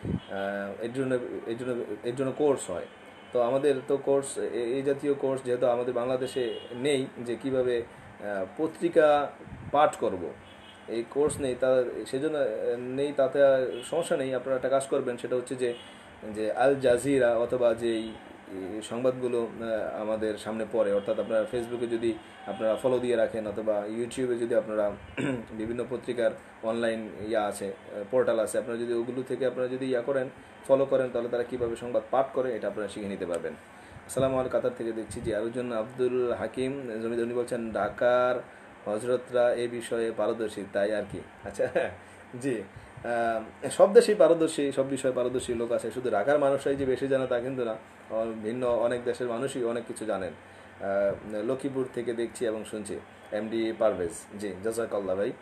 এর জন্য এর জন্য এর জন্য কোর্স হয়। তো আমাদের তো কোর্স, এই জাতীয় কোর্স যেহেতু আমাদের বাংলাদেশে নেই, যে কিভাবে পত্রিকা পাঠ করব, এই কোর্স নেই, তা সেজন্য নেই, তাতে সমস্যা নেই। আপনারা একটা কাজ করবেন, সেটা হচ্ছে যে যে আল জাজিরা অথবা যেই সংবাদগুলো আমাদের সামনে পড়ে, অর্থাৎ আপনারা ফেসবুকে যদি আপনারা ফলো দিয়ে রাখেন, অথবা ইউটিউবে যদি আপনারা বিভিন্ন পত্রিকার অনলাইন ইয়া আছে, পোর্টাল আছে, আপনারা যদি ওগুলো থেকে আপনারা যদি ইয়া করেন, ফলো করেন, তাহলে তারা কীভাবে সংবাদ পাঠ করে এটা আপনারা শিখে নিতে পারবেন। আসসালামু আলাইকুম, কাতার থেকে দেখছি, জি। আরেকজন আব্দুল হাকিম জমিদার, উনি বলছেন ঢাকার হজরতরা এ বিষয়ে পারদর্শী, তাই আর কি। আচ্ছা, জি, সব দেশেই পারদর্শী, সব বিষয়ে পারদর্শী লোক আছে, শুধু ঢাকার মানুষরাই যে বেশি জানে তা কিন্তু না, ভিন্ন অনেক দেশের মানুষই অনেক কিছু জানেন। লক্ষ্মীপুর থেকে দেখছি এবং শুনছি, এমডি পারভেজ, জি জাযাকাল্লাহ ভাই।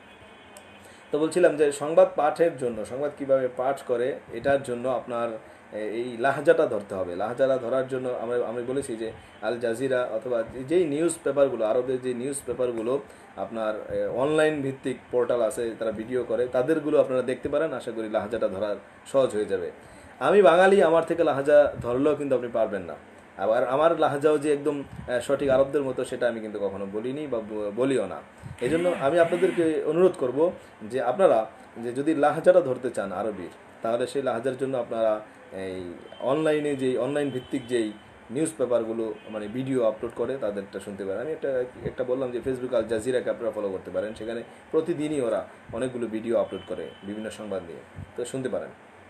তো বলছিলাম যে সংবাদ পাঠের জন্য, সংবাদ কিভাবে পাঠ করে এটার জন্য আপনার এই লাহজাটা ধরতে হবে। লাহজাটা ধরার জন্য আমরা আমি বলেছি যে আল জাজিরা অথবা যেই নিউজ পেপারগুলো, আরবের যে নিউজ পেপারগুলো আপনার অনলাইন ভিত্তিক পোর্টাল আছে, তারা ভিডিও করে, তাদেরগুলো আপনারা দেখতে পারেন। আশা করি লাহজাটা ধরার সহজ হয়ে যাবে। আমি বাঙালি, আমার থেকে লাহজা ধরলেও কিন্তু আপনি পারবেন না। আবার আমার লাহজাও যে একদম সঠিক আরবদের মতো সেটা আমি কিন্তু কখনো বলিনি বা বলিও না। এই জন্য আমি আপনাদেরকে অনুরোধ করব যে আপনারা যে যদি লাহজাটা ধরতে চান আরবির, তাহলে সেই লাহজার জন্য আপনারা এই অনলাইনে যেই অনলাইন ভিত্তিক যেই নিউজ পেপারগুলো মানে ভিডিও আপলোড করে তাদেরটা শুনতে পারেন। আমি একটা একটা বললাম যে ফেসবুক আল জাজিরাকে আপনারা ফলো করতে পারেন, সেখানে প্রতিদিনই ওরা অনেকগুলো ভিডিও আপলোড করে বিভিন্ন সংবাদ নিয়ে, তো শুনতে পারেন।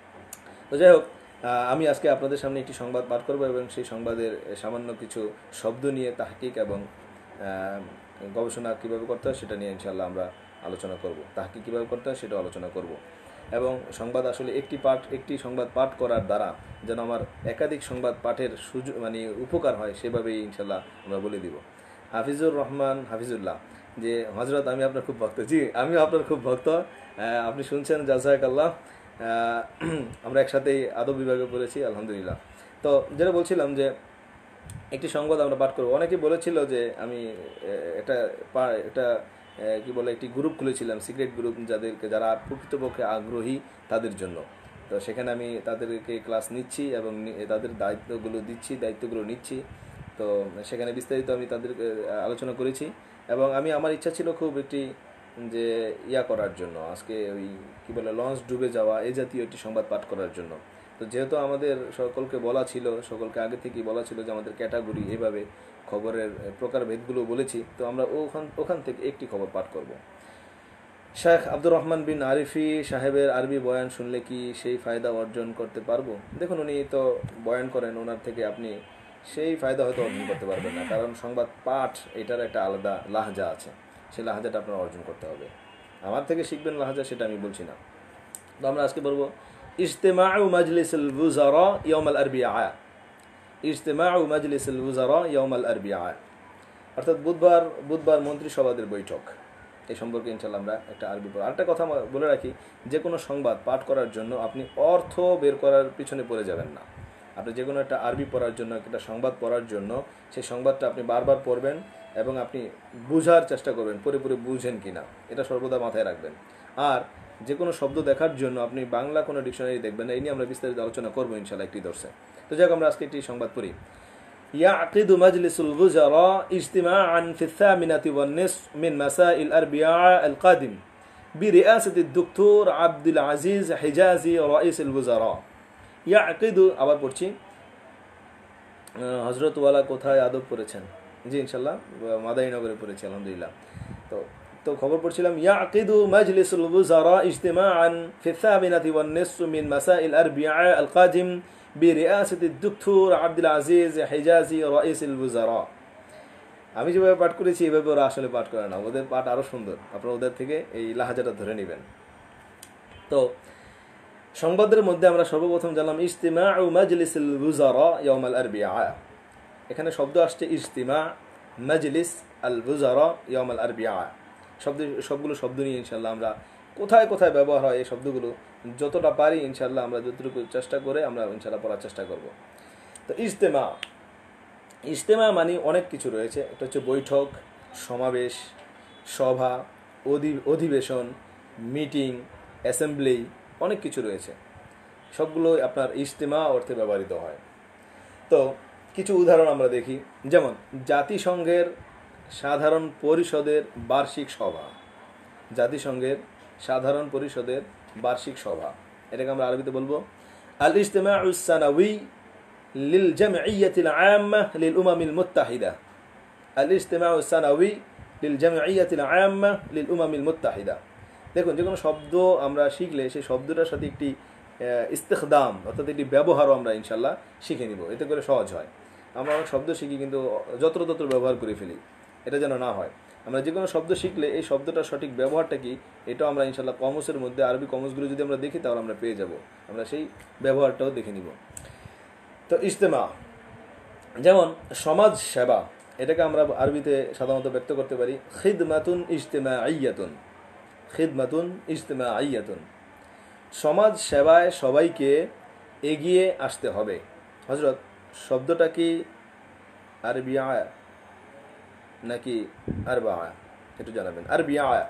তো যাই হোক, আমি আজকে আপনাদের সামনে একটি সংবাদ পাঠ করব এবং সেই সংবাদের সামান্য কিছু শব্দ নিয়ে তাহকিক এবং গবেষণা কীভাবে করতে হয় সেটা নিয়ে ইনশাআল্লাহ আমরা আলোচনা করব। তাহকিক কীভাবে করতে হয় সেটাও আলোচনা করব। এবং সংবাদ আসলে একটি পাঠ একটি সংবাদ পাঠ করার দ্বারা যেন আমার একাধিক সংবাদ পাঠের সুযোগ মানে উপকার হয়, সেভাবেই ইনশাআল্লাহ আমরা বলে দিব। হাফিজুর রহমান হাফিজুল্লাহ, যে হজরত আমি আপনার খুব ভক্ত, জি আমিও আপনার খুব ভক্ত, আপনি শুনছেন, জাযাকাল্লাহ। আমরা একসাথেই আদব বিভাগে পড়েছি, আলহামদুলিল্লাহ। তো যেটা বলছিলাম যে একটি সংবাদ আমরা পাঠ করবো। অনেকে বলেছিল যে আমি একটা একটা কি বলে একটি গ্রুপ খুলেছিলাম, সিক্রেট গ্রুপ, যাদেরকে যারা প্রকৃতপক্ষে আগ্রহী তাদের জন্য। তো সেখানে আমি তাদেরকে ক্লাস নিচ্ছি এবং তাদের দায়িত্বগুলো দিচ্ছি, দায়িত্বগুলো নিচ্ছি। তো সেখানে বিস্তারিত আমি তাদেরকে আলোচনা করেছি এবং আমি আমার ইচ্ছা ছিল খুব একটি যে ইয়া করার জন্য, আজকে ওই কী বলে লঞ্চ ডুবে যাওয়া এই জাতীয় একটি সংবাদ পাঠ করার জন্য। তো যেহেতু আমাদের সকলকে বলা ছিল, সকলকে আগে থেকেই বলা ছিল যে আমাদের ক্যাটাগরি এভাবে খবরের প্রকারভেদগুলো বলেছি, তো আমরা ওখান ওখান থেকে একটি খবর পাঠ করব। শেখ আব্দুর রহমান বিন আরিফি সাহেবের আরবি বয়ান শুনলে কি সেই ফায়দা অর্জন করতে পারবো? দেখুন, উনি তো বয়ান করেন, ওনার থেকে আপনি সেই ফায়দা হয়তো অর্জন করতে পারবেন না, কারণ সংবাদ পাঠ এটার একটা আলাদা লাহজা আছে, সেই লাহজাটা আপনার অর্জন করতে হবে। আমার থেকে শিখবেন লাহজা, সেটা আমি বলছি না। তো আমরা আজকে বলবো ইজতেমাউ মাজলিসুল ওয়াজারা ইয়াউমাল আরবিআ, ইজতেমাউ মাজলিসুল ওয়াজারা ইয়াউমাল আরবিআ, অর্থাৎ বুধবার বুধবার মন্ত্রিসভাদের বৈঠক। এই সম্পর্কে ইনশাআল্লাহ আমরা একটা আরবি পড়ব। আরেকটা কথা বলে রাখি, যে কোনো সংবাদ পাঠ করার জন্য আপনি অর্থ বের করার পিছনে পড়ে যাবেন না। আপনি যে কোনো একটা আরবি পড়ার জন্য, একটা সংবাদ পড়ার জন্য সেই সংবাদটা আপনি বারবার পড়বেন এবং আপনি বুঝার চেষ্টা করবেন, পরে পরে বুঝেন কি না, এটা সর্বদা মাথায় রাখবেন। আর যে কোনো শব্দ দেখার জন্য আপনি বাংলা কোনো ডিকশনারি দেখবেন না। এই নিয়ে আমরা বিস্তারিত আলোচনা করবো ইনশাআল্লাহ একটি দর্শে। তো যাক, আমরা আজকে একটি সংবাদ পড়ি। يعقد مجلس الوزراء اجتماعا في الثامنة والنصف من مساء الأربعاء القادم برئاسة الدكتور عبد العزيز حجازي رئيس الوزراء يعقد আবার পড়ছি হযরত ওয়ালা কোথায় আদব পড়েছেন জি ইনশাআল্লাহ মাদারীনগরে পড়েছি আলহামদুলিল্লাহ তো তো খবর পড়ছিলাম ইয়াকিদু মাজলিসুল ওয়াজারা ইজতিমাআন ফি الثامنة والنصف من مساء الأربعاء القادم برئاسة الدكتور عبد العزيز حجازي رئيس الوزراء আমি যেভাবে পাঠ করেছি এভাবে ওরা আসলে পাঠ করে না ওদের পাঠ আরো সুন্দর আপনারা ওদের থেকে এই লাহাজাটা ধরে নেবেন তো সংবাদের মধ্যে আমরা সর্বপ্রথম জানলাম ইজতিমাউ মাজলিসুল ওয়াজারা ইয়াউমাল আরবিআ এখানে শব্দ আসছে ইজতিমা মাজলিস আল ওয়াজারা ইয়াউমাল আরবিআ শব্দ সবগুলো শব্দ নিয়ে ইনশাআল্লাহ আমরা কোথায় কোথায় ব্যবহার হয় এই শব্দগুলো যতটা পারি ইনশাআল্লাহ আমরা যতটুকু চেষ্টা করে আমরা ইনশাআল্লাহ পড়ার চেষ্টা করব তো ইজতিমা ইজতিমা মানে অনেক কিছু রয়েছে এটা হচ্ছে বৈঠক সমাবেশ সভা অধিবেশন মিটিং অ্যাসেম্বলি অনেক কিছু রয়েছে সবগুলো আপনার ইজতিমা অর্থে ব্যবহৃত হয় তো কিছু উদাহরণ আমরা দেখি যেমন জাতিসংঘের সাধারণ পরিষদের বার্ষিক সভা জাতিসংঘের সাধারণ পরিষদের বার্ষিক সভা এটাকে আমরা আরবিতে বলবো আল ইজতিমাউস সানাউই লিল জামঈয়াতিল আম্মাহ লিল উমামিল মুত্তাহিদা আল ইজতিমাউস সানাউই লিল জামঈয়াতিল আম্মাহ লিল উমামিল মুত্তাহিদা দেখুন যে কোনো শব্দ আমরা শিখলে সেই শব্দটার সাথে একটি ইস্তেখদাম অর্থাৎ একটি ব্যবহারও আমরা ইনশাল্লাহ শিখে নিব এতে করে সহজ হয় আমরা অনেক শব্দ শিখি কিন্তু যত্রতত্র ব্যবহার করে ফেলি এটা যেন না হয় আমরা যে কোনো শব্দ শিখলে এই শব্দটার সঠিক ব্যবহারটা কি এটাও আমরা ইনশাল্লাহ কমসের মধ্যে আরবি কমসগুলো যদি আমরা দেখি তাহলে আমরা পেয়ে যাব আমরা সেই ব্যবহারটাও দেখে নিব তো ইজতেমা যেমন সমাজ সেবা এটাকে আমরা আরবিতে সাধারণত ব্যক্ত করতে পারি খিদমাতুন ইজতিমাইয়াতুন খিদমাতুন ইজতিমাইয়াতুন সমাজ সেবায় সবাইকে এগিয়ে আসতে হবে হযরত শব্দটা কি আরবি আয়া নাকি আরবা আয়া একটু জানাবেন আরবি আয়া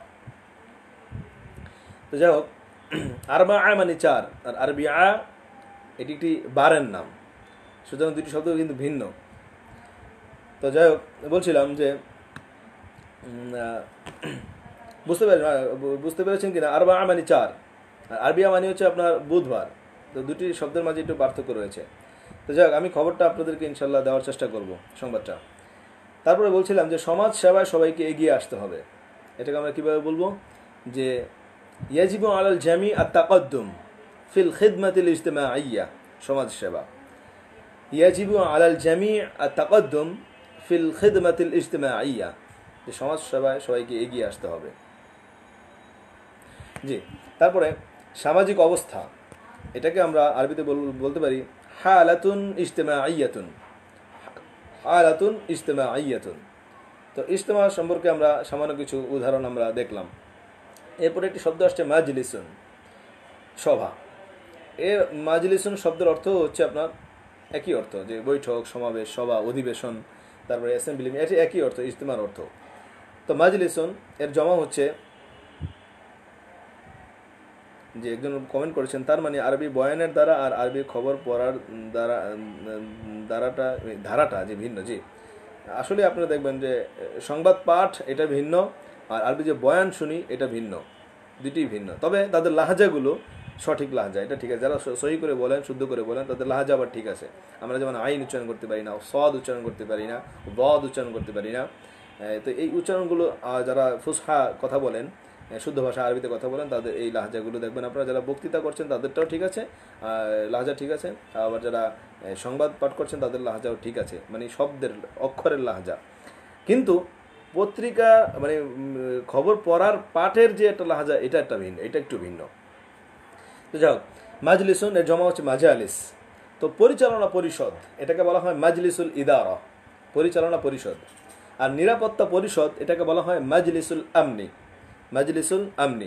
তো যাই হোক আরবা আয়া মানে চার আর আরবি আয়া এটি একটি বারের নাম সুতরাং দুটি শব্দ কিন্তু ভিন্ন তো যাই হোক বলছিলাম যে বুঝতে পেরেছেন বুঝতে পেরেছেন কিনা আরবা আয়া মানে চার আর আরবিয়া মানে হচ্ছে আপনার বুধবার তো দুটি শব্দের মাঝে একটু পার্থক্য রয়েছে তো যাই হোক আমি খবরটা আপনাদেরকে ইনশাল্লাহ দেওয়ার চেষ্টা করব সংবাদটা তারপরে বলছিলাম যে সমাজ সেবায় সবাইকে এগিয়ে আসতে হবে এটাকে আমরা কীভাবে বলবো যে ইয়াজিবু আলাল জামি আত তাকাদ্দুম ফিল খিদমাতিল ইজতিমাইয়া সমাজ সেবা ইয়াজিবু আলাল জামি আত তাকাদ্দুম ফিল খিদমাতিল ইজতিমাইয়া যে সমাজ সেবায় সবাইকে এগিয়ে আসতে হবে জি তারপরে সামাজিক অবস্থা এটাকে আমরা আরবিতে বলতে পারি হালাতুন ইজতিমাইয়াতুন হালাতুন ইজতিমাইয়াতুন তো ইজতিমা সম্পর্কে আমরা সামান্য কিছু উদাহরণ আমরা দেখলাম এরপরে একটি শব্দ আসছে মাজলিসুন সভা এর মাজলিসুন শব্দের অর্থ হচ্ছে আপনার একই অর্থ যে বৈঠক সমাবেশ সভা অধিবেশন তারপরে অ্যাসেম্বলি এটি একই অর্থ ইজতিমার অর্থ তো মাজলিসুন এর জমা হচ্ছে যে একজন কমেন্ট করেছেন তার মানে আরবি বয়ানের দ্বারা আর আরবি খবর পড়ার দ্বারা দ্বারাটা ধারাটা যে ভিন্ন জি আসলে আপনারা দেখবেন যে সংবাদ পাঠ এটা ভিন্ন আর আরবি যে বয়ান শুনি এটা ভিন্ন দুটি ভিন্ন তবে তাদের লাহাজাগুলো সঠিক লাহাজা এটা ঠিক আছে যারা সহি করে বলেন শুদ্ধ করে বলেন তাদের লাহাজা আবার ঠিক আছে আমরা যেমন আইন উচ্চারণ করতে পারি না সদ উচ্চারণ করতে পারি না বদ উচ্চারণ করতে পারি না তো এই উচ্চারণগুলো যারা ফুসহা কথা বলেন শুদ্ধ ভাষা আরবিতে কথা বলেন তাদের এই লাহাজাগুলো দেখবেন আপনারা যারা বক্তৃতা করছেন তাদেরটাও ঠিক আছে লাহাজা ঠিক আছে আবার যারা সংবাদ পাঠ করছেন তাদের লাহাজাও ঠিক আছে মানে শব্দের অক্ষরের লাহাজা কিন্তু পত্রিকা মানে খবর পড়ার পাঠের যে একটা লাহাজা এটা একটা ভিন্ন এটা একটু ভিন্ন তো যাই হোক মাজলিসুন এর জমা হচ্ছে মাজালিস তো পরিচালনা পরিষদ এটাকে বলা হয় মাজলিসুল ইদারা পরিচালনা পরিষদ আর নিরাপত্তা পরিষদ এটাকে বলা হয় মাজলিসুল আমনি মাজলিসুল আমনি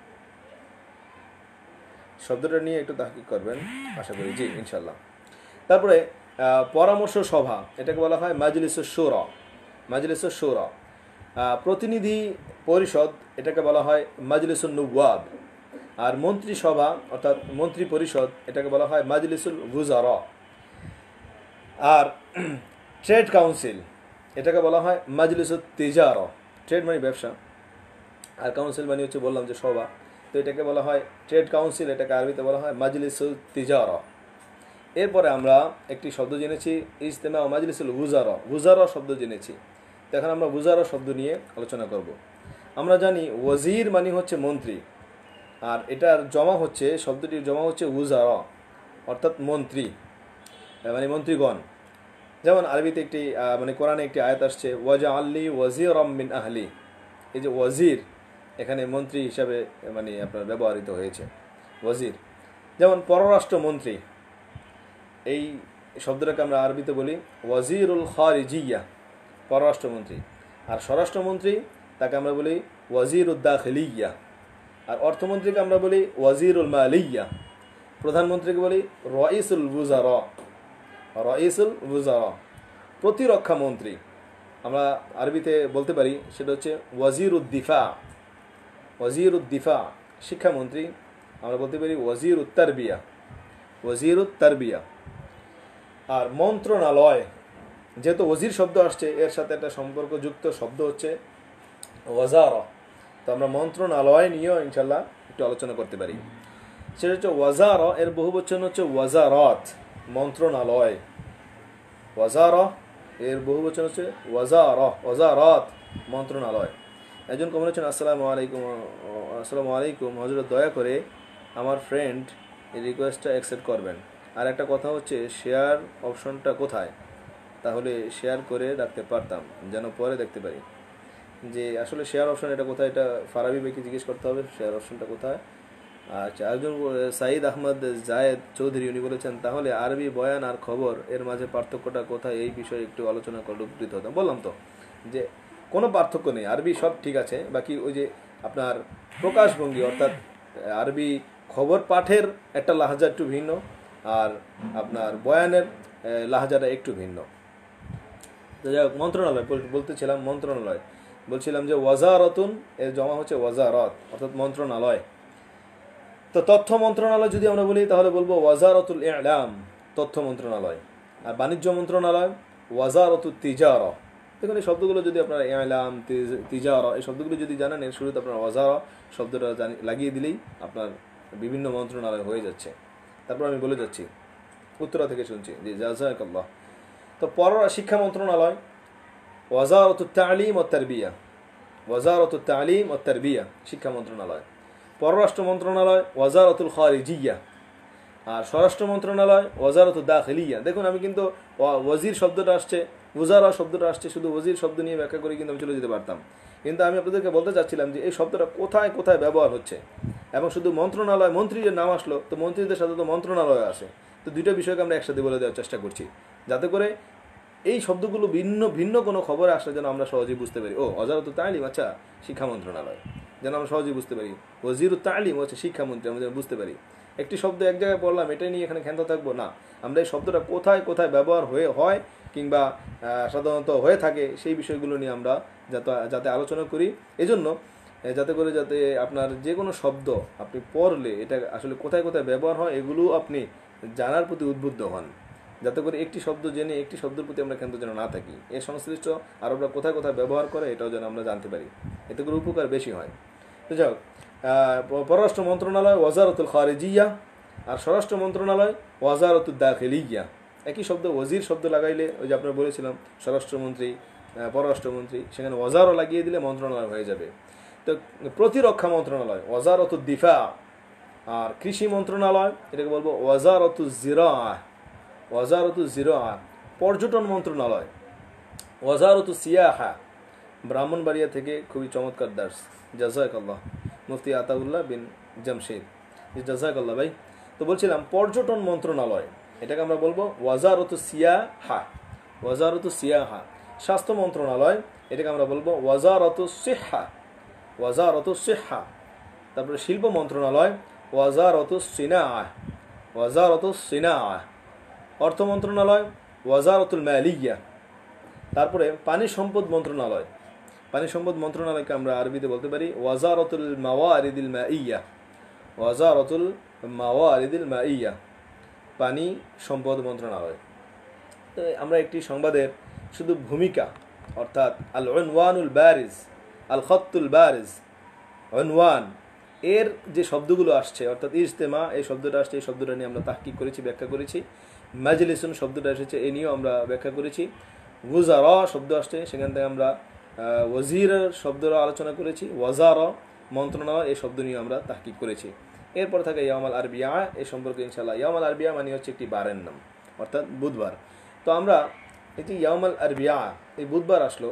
শব্দটা নিয়ে একটু তাহকিক করবেন আশা করি জি ইনশাল্লাহ তারপরে পরামর্শ সভা এটাকে বলা হয় মাজলিসুল শুরা মাজলিসুল শুরা প্রতিনিধি পরিষদ এটাকে বলা হয় মাজলিসুল নুওয়াব আর মন্ত্রী সভা অর্থাৎ মন্ত্রী পরিষদ এটাকে বলা হয় মাজলিসুল ওয়াজারা আর ট্রেড কাউন্সিল, এটাকে বলা হয় মাজলিসুত তিজারা। ট্রেড মানে ব্যবসা, আর কাউন্সিল মানে হচ্ছে বললাম যে সভা, তো এটাকে বলা হয় ট্রেড কাউন্সিল, এটাকে আরবিতে বলা হয় মাজলিসুত তিজারা। এরপরে আমরা একটি শব্দ জেনেছি ইজতেমা ও মাজলিসুল উজারা, উজারা শব্দ জেনেছি। তো এখন আমরা উজারা শব্দ নিয়ে আলোচনা করব। আমরা জানি ওয়াজির মানে হচ্ছে মন্ত্রী, আর এটার জমা হচ্ছে, শব্দটির জমা হচ্ছে উজারা, অর্থাৎ মন্ত্রী মানে মন্ত্রীগণ। যেমন আরবিতে একটি মানে কোরআনে একটি আয়াত আসছে, ওয়াজা আল্লি ওয়াজির মিন আহলি। এই যে ওয়াজির এখানে মন্ত্রী হিসাবে মানে আপনার ব্যবহৃত হয়েছে, ওয়াজির। যেমন পররাষ্ট্রমন্ত্রী, এই শব্দটাকে আমরা আরবিতে বলি ওয়াজিরুল খারিজিয়া, পররাষ্ট্রমন্ত্রী। আর স্বরাষ্ট্রমন্ত্রী তাকে আমরা বলি ওয়াজিরুদ দাখিলিয়া। আর অর্থমন্ত্রীকে আমরা বলি ওয়াজিরুল মালিয়া। প্রধানমন্ত্রীকে বলি রাইসুল উজারা, রাইসুল উজারা। প্রতিরক্ষা মন্ত্রী আমরা আরবিতে বলতে পারি সেটা হচ্ছে ওয়াজিরুদ্দিফা, ওয়াজিরুদ্দিফা। শিক্ষামন্ত্রী আমরা বলতে পারি ওয়াজিরুত তারবিয়া, ওয়াজিরুত তারবিয়া। আর মন্ত্রণালয়, যেহেতু ওয়াজির শব্দ আসছে এর সাথে একটা সম্পর্কযুক্ত শব্দ হচ্ছে ওয়াজারা, তো আমরা মন্ত্রণালয় নিয়েও ইনশাল্লাহ একটু আলোচনা করতে পারি। সেটা হচ্ছে ওয়াজারা, এর বহুবচন হচ্ছে ওয়াজারাত, মন্ত্রণালয়। ওয়াজারা এর বহুবচন হচ্ছে ওয়াজারা, ওয়াজারাত, মন্ত্রণালয়। একজন কমেন্ট হচ্ছেন আসসালামু আলাইকুম, আসসালামু আলাইকুম হযরত, দয়া করে আমার ফ্রেন্ড এই রিকোয়েস্টটা অ্যাকসেপ্ট করবেন। আর একটা কথা হচ্ছে শেয়ার অপশনটা কোথায়, তাহলে শেয়ার করে রাখতে পারতাম যেন পরে দেখতে পারি। যে আসলে শেয়ার অপশন এটা কোথায়, এটা ফারাবি ভাইকে জিজ্ঞেস করতে হবে শেয়ার অপশনটা কোথায়। আচ্ছা, একজন সাইদ আহমদ জায়েদ চৌধুরী উনি বলেছেন তাহলে আরবি বয়ান আর খবর এর মাঝে পার্থক্যটা কোথায়, এই বিষয়ে একটু আলোচনা করলে উপকৃত হতাম। বললাম তো যে কোনো পার্থক্য নেই, আরবি সব ঠিক আছে, বাকি ওই যে আপনার প্রকাশভঙ্গি, অর্থাৎ আরবি খবর পাঠের একটা লাহাজা একটু ভিন্ন, আর আপনার বয়ানের লাহাজাটা একটু ভিন্ন। তো যাই হোক, মন্ত্রণালয় বলতেছিলাম, মন্ত্রণালয় বলছিলাম যে ওয়াজারাতুন এর জমা হচ্ছে ওয়াজারাত, অর্থাৎ মন্ত্রণালয়। তো তথ্য মন্ত্রণালয় যদি আমরা বলি তাহলে বলবো ওয়াজারাতুল ইলাম, তথ্য মন্ত্রণালয়। আর বাণিজ্য মন্ত্রণালয় ওয়াজারাতুত তিজারা। দেখুন এই শব্দগুলো যদি আপনারা ইলাম, তিজারা এই শব্দগুলো যদি জানেন, এর শুরুতে আপনার ওয়াজারা শব্দটা লাগিয়ে দিলেই আপনার বিভিন্ন মন্ত্রণালয় হয়ে যাচ্ছে। তারপর আমি বলে যাচ্ছি, উত্তরা থেকে শুনছি যে জাযাকাল্লাহ। তো পর শিক্ষা মন্ত্রণালয় ওয়াজারাতুত তালিম ওয়াত তারবিয়া, ওয়াজারাতুত তালিম ওয়াত তারবিয়া শিক্ষা মন্ত্রণালয়। পররাষ্ট্র মন্ত্রণালয় ওয়াজারাতুল খারিজিয়া। আর স্বরাষ্ট্র মন্ত্রণালয় ওয়াজারাতুদ দাখিলিয়া। দেখুন আমি কিন্তু ওয়াজির শব্দটা আসছে, উজারা শব্দটা আসছে, শুধু ওয়াজির শব্দ নিয়ে ব্যাখ্যা করে কিন্তু আমি চলে যেতে পারতাম, কিন্তু আমি আপনাদেরকে বলতে চাচ্ছিলাম যে এই শব্দটা কোথায় কোথায় ব্যবহার হচ্ছে। এবং শুধু মন্ত্রণালয়, মন্ত্রীদের নাম আসলো, তো মন্ত্রীদের সাথে তো মন্ত্রণালয় আছে। তো দুইটা বিষয়কে আমরা একসাথে বলে দেওয়ার চেষ্টা করছি, যাতে করে এই শব্দগুলো ভিন্ন ভিন্ন কোনো খবরে আসলে যেন আমরা সহজেই বুঝতে পারি। ও ওয়াজারাতুত তালিম, আচ্ছা শিক্ষা মন্ত্রণালয়, যেন আমরা সহজেই বুঝতে পারি। ওয়াজিরুত তালিম হচ্ছে শিক্ষামন্ত্রী, আমরা যেন বুঝতে পারি। একটি শব্দ এক জায়গায় পড়লাম, এটাই নিয়ে এখানে ক্ষান্ত থাকবো না, আমরা এই শব্দটা কোথায় কোথায় ব্যবহার হয়ে হয় কিংবা সাধারণত হয়ে থাকে সেই বিষয়গুলো নিয়ে আমরা যাতে যাতে আলোচনা করি। এজন্য যাতে করে যাতে আপনার যে কোনো শব্দ আপনি পড়লে এটা আসলে কোথায় কোথায় ব্যবহার হয় এগুলো আপনি জানার প্রতি উদ্বুদ্ধ হন, যাতে করে একটি শব্দ জেনে একটি শব্দের প্রতি আমরা কেন্দ্র যেন না থাকি, এর সংশ্লিষ্ট আরবরা কোথায় কোথায় ব্যবহার করে এটাও যেন আমরা জানতে পারি, এতে করে উপকার বেশি হয়। তো যাই হোক, পররাষ্ট্র মন্ত্রণালয় ওয়াজারাতুল খারিজিয়া, আর স্বরাষ্ট্র মন্ত্রণালয় ওয়াজারাতুদ দাখিলিয়া। একই শব্দ ওয়াজির শব্দ লাগাইলে, ওই যে আপনারা বলেছিলাম স্বরাষ্ট্রমন্ত্রী, পররাষ্ট্রমন্ত্রী, সেখানে ওয়াজারও লাগিয়ে দিলে মন্ত্রণালয় হয়ে যাবে। তো প্রতিরক্ষা মন্ত্রণালয় ওয়াজারাতুদ দিফা। আর কৃষি মন্ত্রণালয় এটাকে বলবো ওয়াজারাতুজ জিরাআহ, ওয়াজারাতুজ জিরাআহ। পর্যটন মন্ত্রণালয় ওয়াজারাতুস সিয়াহা। ব্রাহ্মণবাড়িয়া থেকে খুবই চমৎকার দার্স, জাযাকাল্লাহ, মুফতি আতাউল্লাহ বিন জামশেদ, জাযাকাল্লাহ ভাই। তো বলছিলাম পর্যটন মন্ত্রণালয় এটাকে আমরা বলবো ওয়াজারাতুস সিয়াহা, ওয়াজারাতুস সিয়াহা। স্বাস্থ্য মন্ত্রণালয় এটাকে আমরা বলবো ওয়াজারাতুস সিহহা, ওয়াজারাতুস সিহহা। তারপরে শিল্প মন্ত্রণালয় ওয়াজারাতুস সিনাআহ, ওয়াজারাতুস সিনাআহ। অর্থ মন্ত্রণালয় ওয়াজারাতুল মালিয়া। তারপরে পানি সম্পদ মন্ত্রণালয়, পানি সম্পদ মন্ত্রণালয়কে আমরা আরবিতে বলতে পারি ওয়াজারাতুল মাওয়ারিদিল মাইয়া, ওয়াজারাতুল মাওয়ারিদিল মাইয়া, পানি সম্পদ মন্ত্রণালয়। তো আমরা একটি সংবাদের শুধু ভূমিকা, অর্থাৎ আল উনওয়ানুল বারিজ, আল খত্তুল বারিজ, উনওয়ান এর যে শব্দগুলো আসছে, অর্থাৎ ইজতেমা এই শব্দটা আসছে, এই শব্দটা নিয়ে আমরা তাহকিক করেছি, ব্যাখ্যা করেছি। মাজলিসুন শব্দটা এসেছে, এ নিয়েও আমরা ব্যাখ্যা করেছি। ওয়াজারা শব্দ আসছে, সেখান থেকে আমরা ওয়াজিরের শব্দরা আলোচনা করেছি। ওয়াজারা মন্ত্রণালয় এই শব্দ নিয়ে আমরা তাহকিক করেছি। এরপর থাকে ইয়ামাল আরবিয়া, এই সম্পর্কে ইনশাল্লাহ। ইয়ামাল আরবিয়া মানে হচ্ছে একটি বারের নাম, অর্থাৎ বুধবার। তো আমরা এই যে ইয়ামাল আরবিয়া, এই বুধবার আসলো,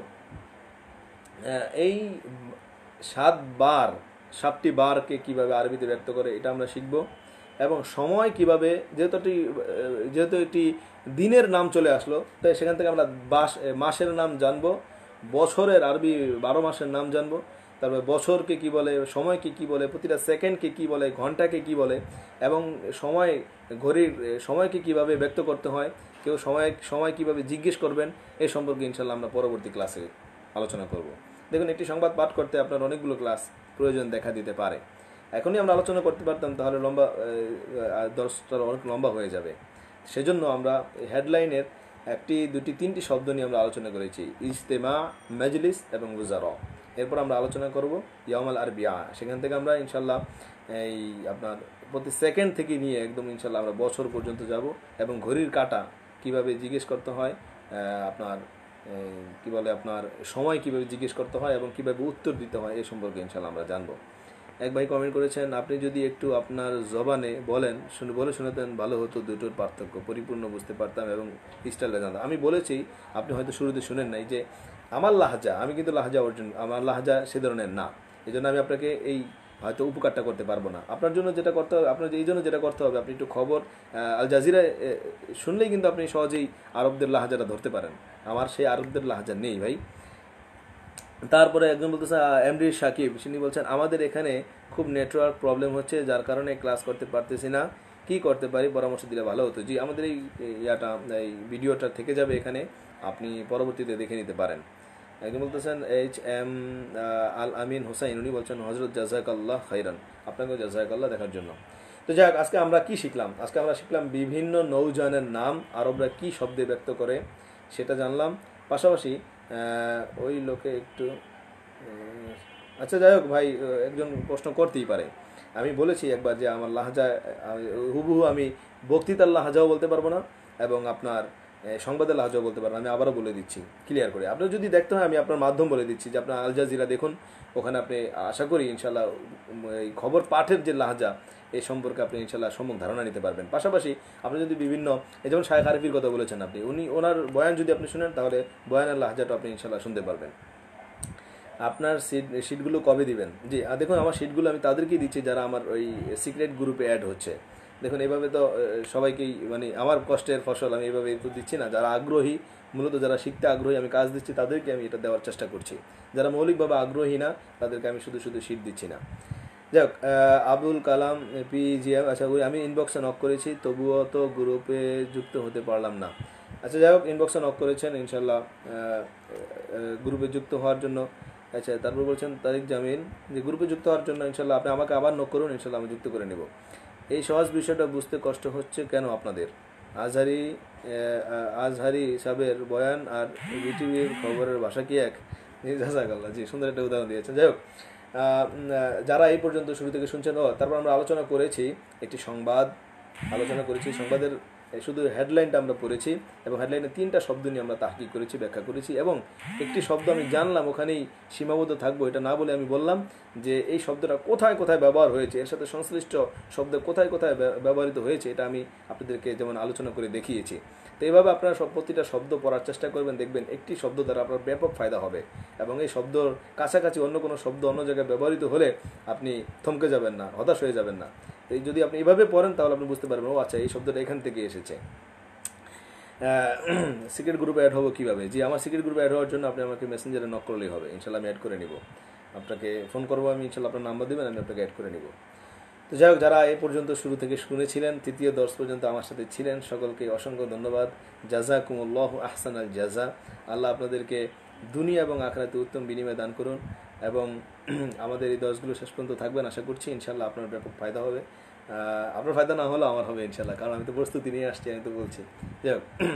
এই সাত বার, সাতটি বারকে কিভাবে আরবিতে ব্যক্ত করে এটা আমরা শিখব। এবং সময় কিভাবে, যেহেতু একটি যেহেতু একটি দিনের নাম চলে আসলো, তাই সেখান থেকে আমরা বাস মাসের নাম জানবো, বছরের আরবি বারো মাসের নাম জানবো, তারপরে বছরকে কি বলে, সময়কে কি বলে, প্রতিটা সেকেন্ডকে কি বলে, ঘন্টাকে কি বলে, এবং সময় ঘড়ির সময়কে কিভাবে ব্যক্ত করতে হয়, কেউ সময় সময় কিভাবে জিজ্ঞেস করবেন, এই সম্পর্কে ইনশাল্লাহ আমরা পরবর্তী ক্লাসে আলোচনা করব। দেখুন, একটি সংবাদ পাঠ করতে আপনার অনেকগুলো ক্লাস প্রয়োজন দেখা দিতে পারে। এখনই আমরা আলোচনা করতে পারতাম, তাহলে লম্বা দশটা অনেক লম্বা হয়ে যাবে। সেজন্য আমরা হেডলাইনের একটি দুটি তিনটি শব্দ নিয়ে আমরা আলোচনা করেছি, ইজতেমা, মাজলিস এবং ওয়াজারা। এরপর আমরা আলোচনা করব ইয়ামাল আরবিয়া। সেখান থেকে আমরা ইনশাল্লাহ এই আপনার প্রতি সেকেন্ড থেকে নিয়ে একদম ইনশাল্লাহ আমরা বছর পর্যন্ত যাব, এবং ঘড়ির কাঁটা কিভাবে জিজ্ঞেস করতে হয়, আপনার কি বলে আপনার সময় কিভাবে জিজ্ঞেস করতে হয় এবং কিভাবে উত্তর দিতে হয়, এই সম্পর্কে ইনশাল্লাহ আমরা জানবো। এক ভাই কমেন্ট করেছেন, আপনি যদি একটু আপনার জবানে বলেন শুনে বলে শোনাতেন ভালো হতো, দুটোর পার্থক্য পরিপূর্ণ বুঝতে পারতাম এবং স্টাইলটা জানতাম। আমি বলেছি, আপনি হয়তো শুরুতে শুনেন নাই, যে আমার লাহাজা, আমি কিন্তু লাহাজা অর্জন, আমার লাহাজা সে ধরনের না। এই জন্য আমি আপনাকে এই হয়তো উপকারটা করতে পারবো না। আপনার জন্য যেটা করতে হবে, আপনার এই জন্য যেটা করতে হবে, আপনি একটু খবর আল জাজিরা শুনলেই কিন্তু আপনি সহজেই আরবদের লাহাজাটা ধরতে পারেন। আমার সেই আরবদের লাহাজা নেই ভাই। তারপরে একজন বলতেছে এমডি সাকিব, তিনি বলছেন আমাদের এখানে খুব নেটওয়ার্ক প্রবলেম হচ্ছে, যার কারণে ক্লাস করতে পারতেছি না, কি করতে পারি, পরামর্শ দিলে ভালো হতো। জি, আমাদের এই ইয়াটা এই ভিডিওটা থেকে যাবে এখানে, আপনি পরবর্তীতে দেখে নিতে পারেন। একজন বলতেছেন এইচ এম আল আমিন হোসাইন, উনি বলছেন হজরত জাজাকাল্লাহ খাইরান, আপনাকেও জাজাকাল্লাহ দেখার জন্য। তো যাক, আজকে আমরা কি শিখলাম? আজকে আমরা শিখলাম বিভিন্ন নৌযানের নাম আরবরা কি শব্দে ব্যক্ত করে সেটা জানলাম। পাশাপাশি ওই লোকে একটু আচ্ছা যাই হোক ভাই, একজন প্রশ্ন করতেই পারে। আমি বলেছি একবার যে আমার লাহাজা হুবহু আমি বক্তৃতার লাহাজাও বলতে পারবো না এবং আপনার সংবাদের লাহাজাও বলতে পারবো না। আমি আবারও বলে দিচ্ছি ক্লিয়ার করে, আপনার যদি দেখতে হয় আমি আপনার মাধ্যম বলে দিচ্ছি, যে আপনার আল জাজিরা দেখুন, ওখানে আপনি আশা করি ইনশাল্লাহ এই খবর পাঠের যে লাহাজা এই সম্পর্কে আপনি ইনশাল্লাহ সম্যক ধারণা নিতে পারবেন। পাশাপাশি আপনি যদি বিভিন্ন, এই যেমন শায়েখ আরিফির কথা বলেছেন আপনি, উনি ওনার বয়ান যদি আপনি শুনেন, তাহলে বয়ানের লাহাজাটা আপনি ইনশাল্লাহ শুনতে পারবেন। আপনার সিট সিটগুলো কবে দিবেন? জি দেখুন, আমার সিটগুলো আমি তাদেরকেই দিচ্ছি যারা আমার ওই সিক্রেট গ্রুপে অ্যাড হচ্ছে। দেখুন, এইভাবে তো সবাইকেই, মানে আমার কষ্টের ফসল আমি এইভাবে তো দিচ্ছি না। যারা আগ্রহী, মূলত যারা শিখতে আগ্রহী, আমি কাজ দিচ্ছি তাদেরকে আমি এটা দেওয়ার চেষ্টা করছি। যারা মৌলিকভাবে আগ্রহী না, তাদেরকে আমি শুধু শুধু সিট দিচ্ছি না। যাই হোক, আবুল কালাম পিজিএম, আচ্ছা আমি ইনবক্সে নক করেছি, তবুও তো গ্রুপে যুক্ত হতে পারলাম না। আচ্ছা যাই হোক, ইনবক্সে নক করেছেন, ইনশাল্লাহ গ্রুপে যুক্ত হওয়ার জন্য। আচ্ছা, তারপর বলছেন তারিক জামিন, যে গ্রুপে যুক্ত হওয়ার জন্য ইনশাল্লাহ আপনি আমাকে আবার নক করুন, ইনশাল্লাহ আমি যুক্ত করে নেব। এই সহজ বিষয়টা বুঝতে কষ্ট হচ্ছে কেন আপনাদের? আজহারি আজহারি সাহেবের বয়ান আর বিটিভির খবরের ভাষা কি এক? জাযাকাল্লাহ, জি সুন্দর একটা উদাহরণ দিয়েছেন। যাই হোক, যারা এই পর্যন্ত শুরু থেকে শুনছেন, ও তারপর আমরা আলোচনা করেছি একটি সংবাদ, আলোচনা করেছি সংবাদের শুধু হেডলাইনটা আমরা পড়েছি এবং হেডলাইনে তিনটা শব্দ নিয়ে আমরা তাহকিক করেছি, ব্যাখ্যা করেছি, এবং একটি শব্দ আমি জানলাম, ওখানেই সীমাবদ্ধ থাকবো এটা না বলে আমি বললাম যে এই শব্দটা কোথায় কোথায় ব্যবহার হয়েছে, এর সাথে সংশ্লিষ্ট শব্দ কোথায় কোথায় ব্যবহৃত হয়েছে, এটা আমি আপনাদেরকে যেমন আলোচনা করে দেখিয়েছি। তো এইভাবে আপনারা সব প্রতিটা শব্দ পড়ার চেষ্টা করবেন, দেখবেন একটি শব্দ দ্বারা আপনার ব্যাপক ফায়দা হবে এবং এই শব্দর কাছাকাছি অন্য কোনো শব্দ অন্য জায়গায় ব্যবহৃত হলে আপনি থমকে যাবেন না, হতাশ হয়ে যাবেন না। এই যদি আপনি এভাবে পড়েন তাহলে আপনি বুঝতে পারবেন, ও আচ্ছা এই শব্দটা এখান থেকে এসেছে। সিক্রেট গ্রুপে অ্যাড হবো কীভাবে? জি, আমার সিক্রেট গ্রুপে অ্যাড হওয়ার জন্য আপনি আমাকে মেসেঞ্জারে নক করলেই হবে, ইনশাল্লাহ আমি অ্যাড করে নিব। আপনাকে ফোন করবো আমি, ইনশাল্লাহ আপনার নাম্বার দেবেন, আমি আপনাকে অ্যাড করে নিব। তো যাই হোক, যারা এই পর্যন্ত শুরু থেকে শুনেছিলেন, তৃতীয় দর্শ পর্যন্ত আমার সাথে ছিলেন, সকলকে অসংখ্য ধন্যবাদ। জাযাকুমুল্লাহু আহসানাল জাযা। আল্লাহ আপনাদেরকে দুনিয়া এবং আখিরাতে উত্তম বিনিময় দান করুন এবং আমাদের এই দর্শগুলো শেষ পর্যন্ত থাকবেন আশা করছি। ইনশাল্লাহ আপনার ব্যাপক ফায়দা হবে, আপনার ফায়দা না হলেও আমার হবে ইনশাল্লাহ, কারণ আমি তো প্রস্তুতি নিয়ে আসছি, আমি তো বলছি। যাই হোক,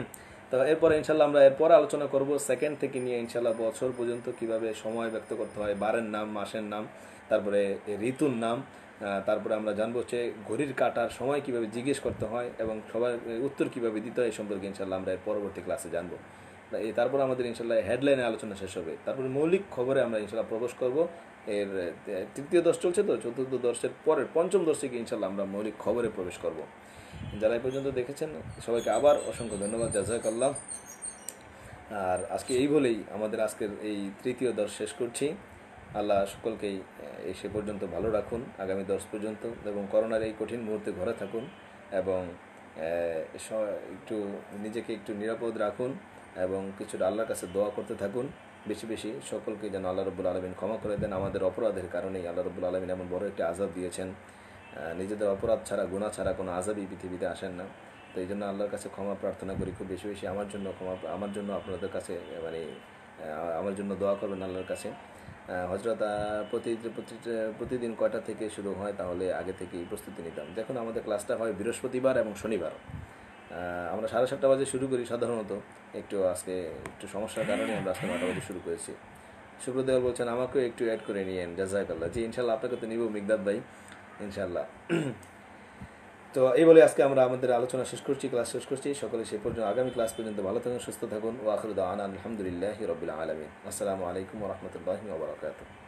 তো এরপরে ইনশাল্লাহ আমরা এরপরে আলোচনা করব সেকেন্ড থেকে নিয়ে ইনশাল্লাহ বছর পর্যন্ত কিভাবে সময় ব্যক্ত করতে হয়, বারের নাম, মাসের নাম, তারপরে ঋতুর নাম, তারপরে আমরা জানবো হচ্ছে ঘড়ির কাটার সময় কিভাবে জিজ্ঞেস করতে হয় এবং সবার উত্তর কিভাবে দিতে হয় এই সম্পর্কে ইনশাল্লাহ আমরা এর পরবর্তী ক্লাসে জানবো। এই তারপর আমাদের ইনশাল্লাহ হেডলাইনে আলোচনা শেষ হবে, তারপরে মৌলিক খবরে আমরা ইনশাল্লাহ প্রবেশ করব। এর তৃতীয় দর্শ চলছে, তো চতুর্থ দর্শের পরের পঞ্চম দর্শে গিয়ে ইনশাল্লাহ আমরা মৌলিক খবরে প্রবেশ করব। যারা এই পর্যন্ত দেখেছেন সবাইকে আবার অসংখ্য ধন্যবাদ, জাযাকাল্লাহ। আর আজকে এই বলেই আমাদের আজকের এই তৃতীয় দর্শ শেষ করছি। আল্লাহ সকলকেই এই সে পর্যন্ত ভালো রাখুন, আগামী দর্শ পর্যন্ত, এবং করোনার এই কঠিন মুহূর্তে ঘরে থাকুন এবং একটু নিজেকে একটু নিরাপদ রাখুন এবং কিছুটা আল্লাহর কাছে দোয়া করতে থাকুন বেশি বেশি। সকলকে যেন আল্লাহ রব্বুল আলমিন ক্ষমা করে দেন। আমাদের অপরাধের কারণেই আল্লাহ রব্বুল আলমিন এমন বড় একটি আযাব দিয়েছেন। নিজেদের অপরাধ ছাড়া, গুনাহ ছাড়া কোনো আযাবই পৃথিবীতে আসেন না। তো এই জন্য আল্লাহর কাছে ক্ষমা প্রার্থনা করি খুব বেশি বেশি। আমার জন্য ক্ষমা, আমার জন্য আপনাদের কাছে মানে আমার জন্য দোয়া করবেন আল্লাহর কাছে। হজরত প্রতি প্রতিদিন কয়টা থেকে শুরু হয় তাহলে আগে থেকেই প্রস্তুতি নিতাম। দেখুন আমাদের ক্লাসটা হয় বৃহস্পতিবার এবং শনিবার। আমরা সাড়ে সাতটা বাজে শুরু করি সাধারণত, একটু আজকে একটু সমস্যার কারণে আমরা আজকে নটা বাজে শুরু করেছি। সুব্রদেব বলছেন আমাকেও একটু অ্যাড করে নিয়েন, জাযাকাল্লাহ। জি ইনশাল্লাহ আপনাকে তো নিব মিকদাদ ভাই, ইনশাল্লাহ। তো এই বলে আজকে আমরা আমাদের আলোচনা শেষ করছি, ক্লাস শেষ করছি। সকলে সে পর্যন্ত আগামী ক্লাস পর্যন্ত ভালো থাকুন, সুস্থ থাকুন। ওয়া আখিরু দাওয়ানা আলহামদুলিল্লাহি রাব্বিল আলামিন। আসসালামু আলাইকুম ওয়া রাহমাতুল্লাহি ওয়া বারাকাতুহু।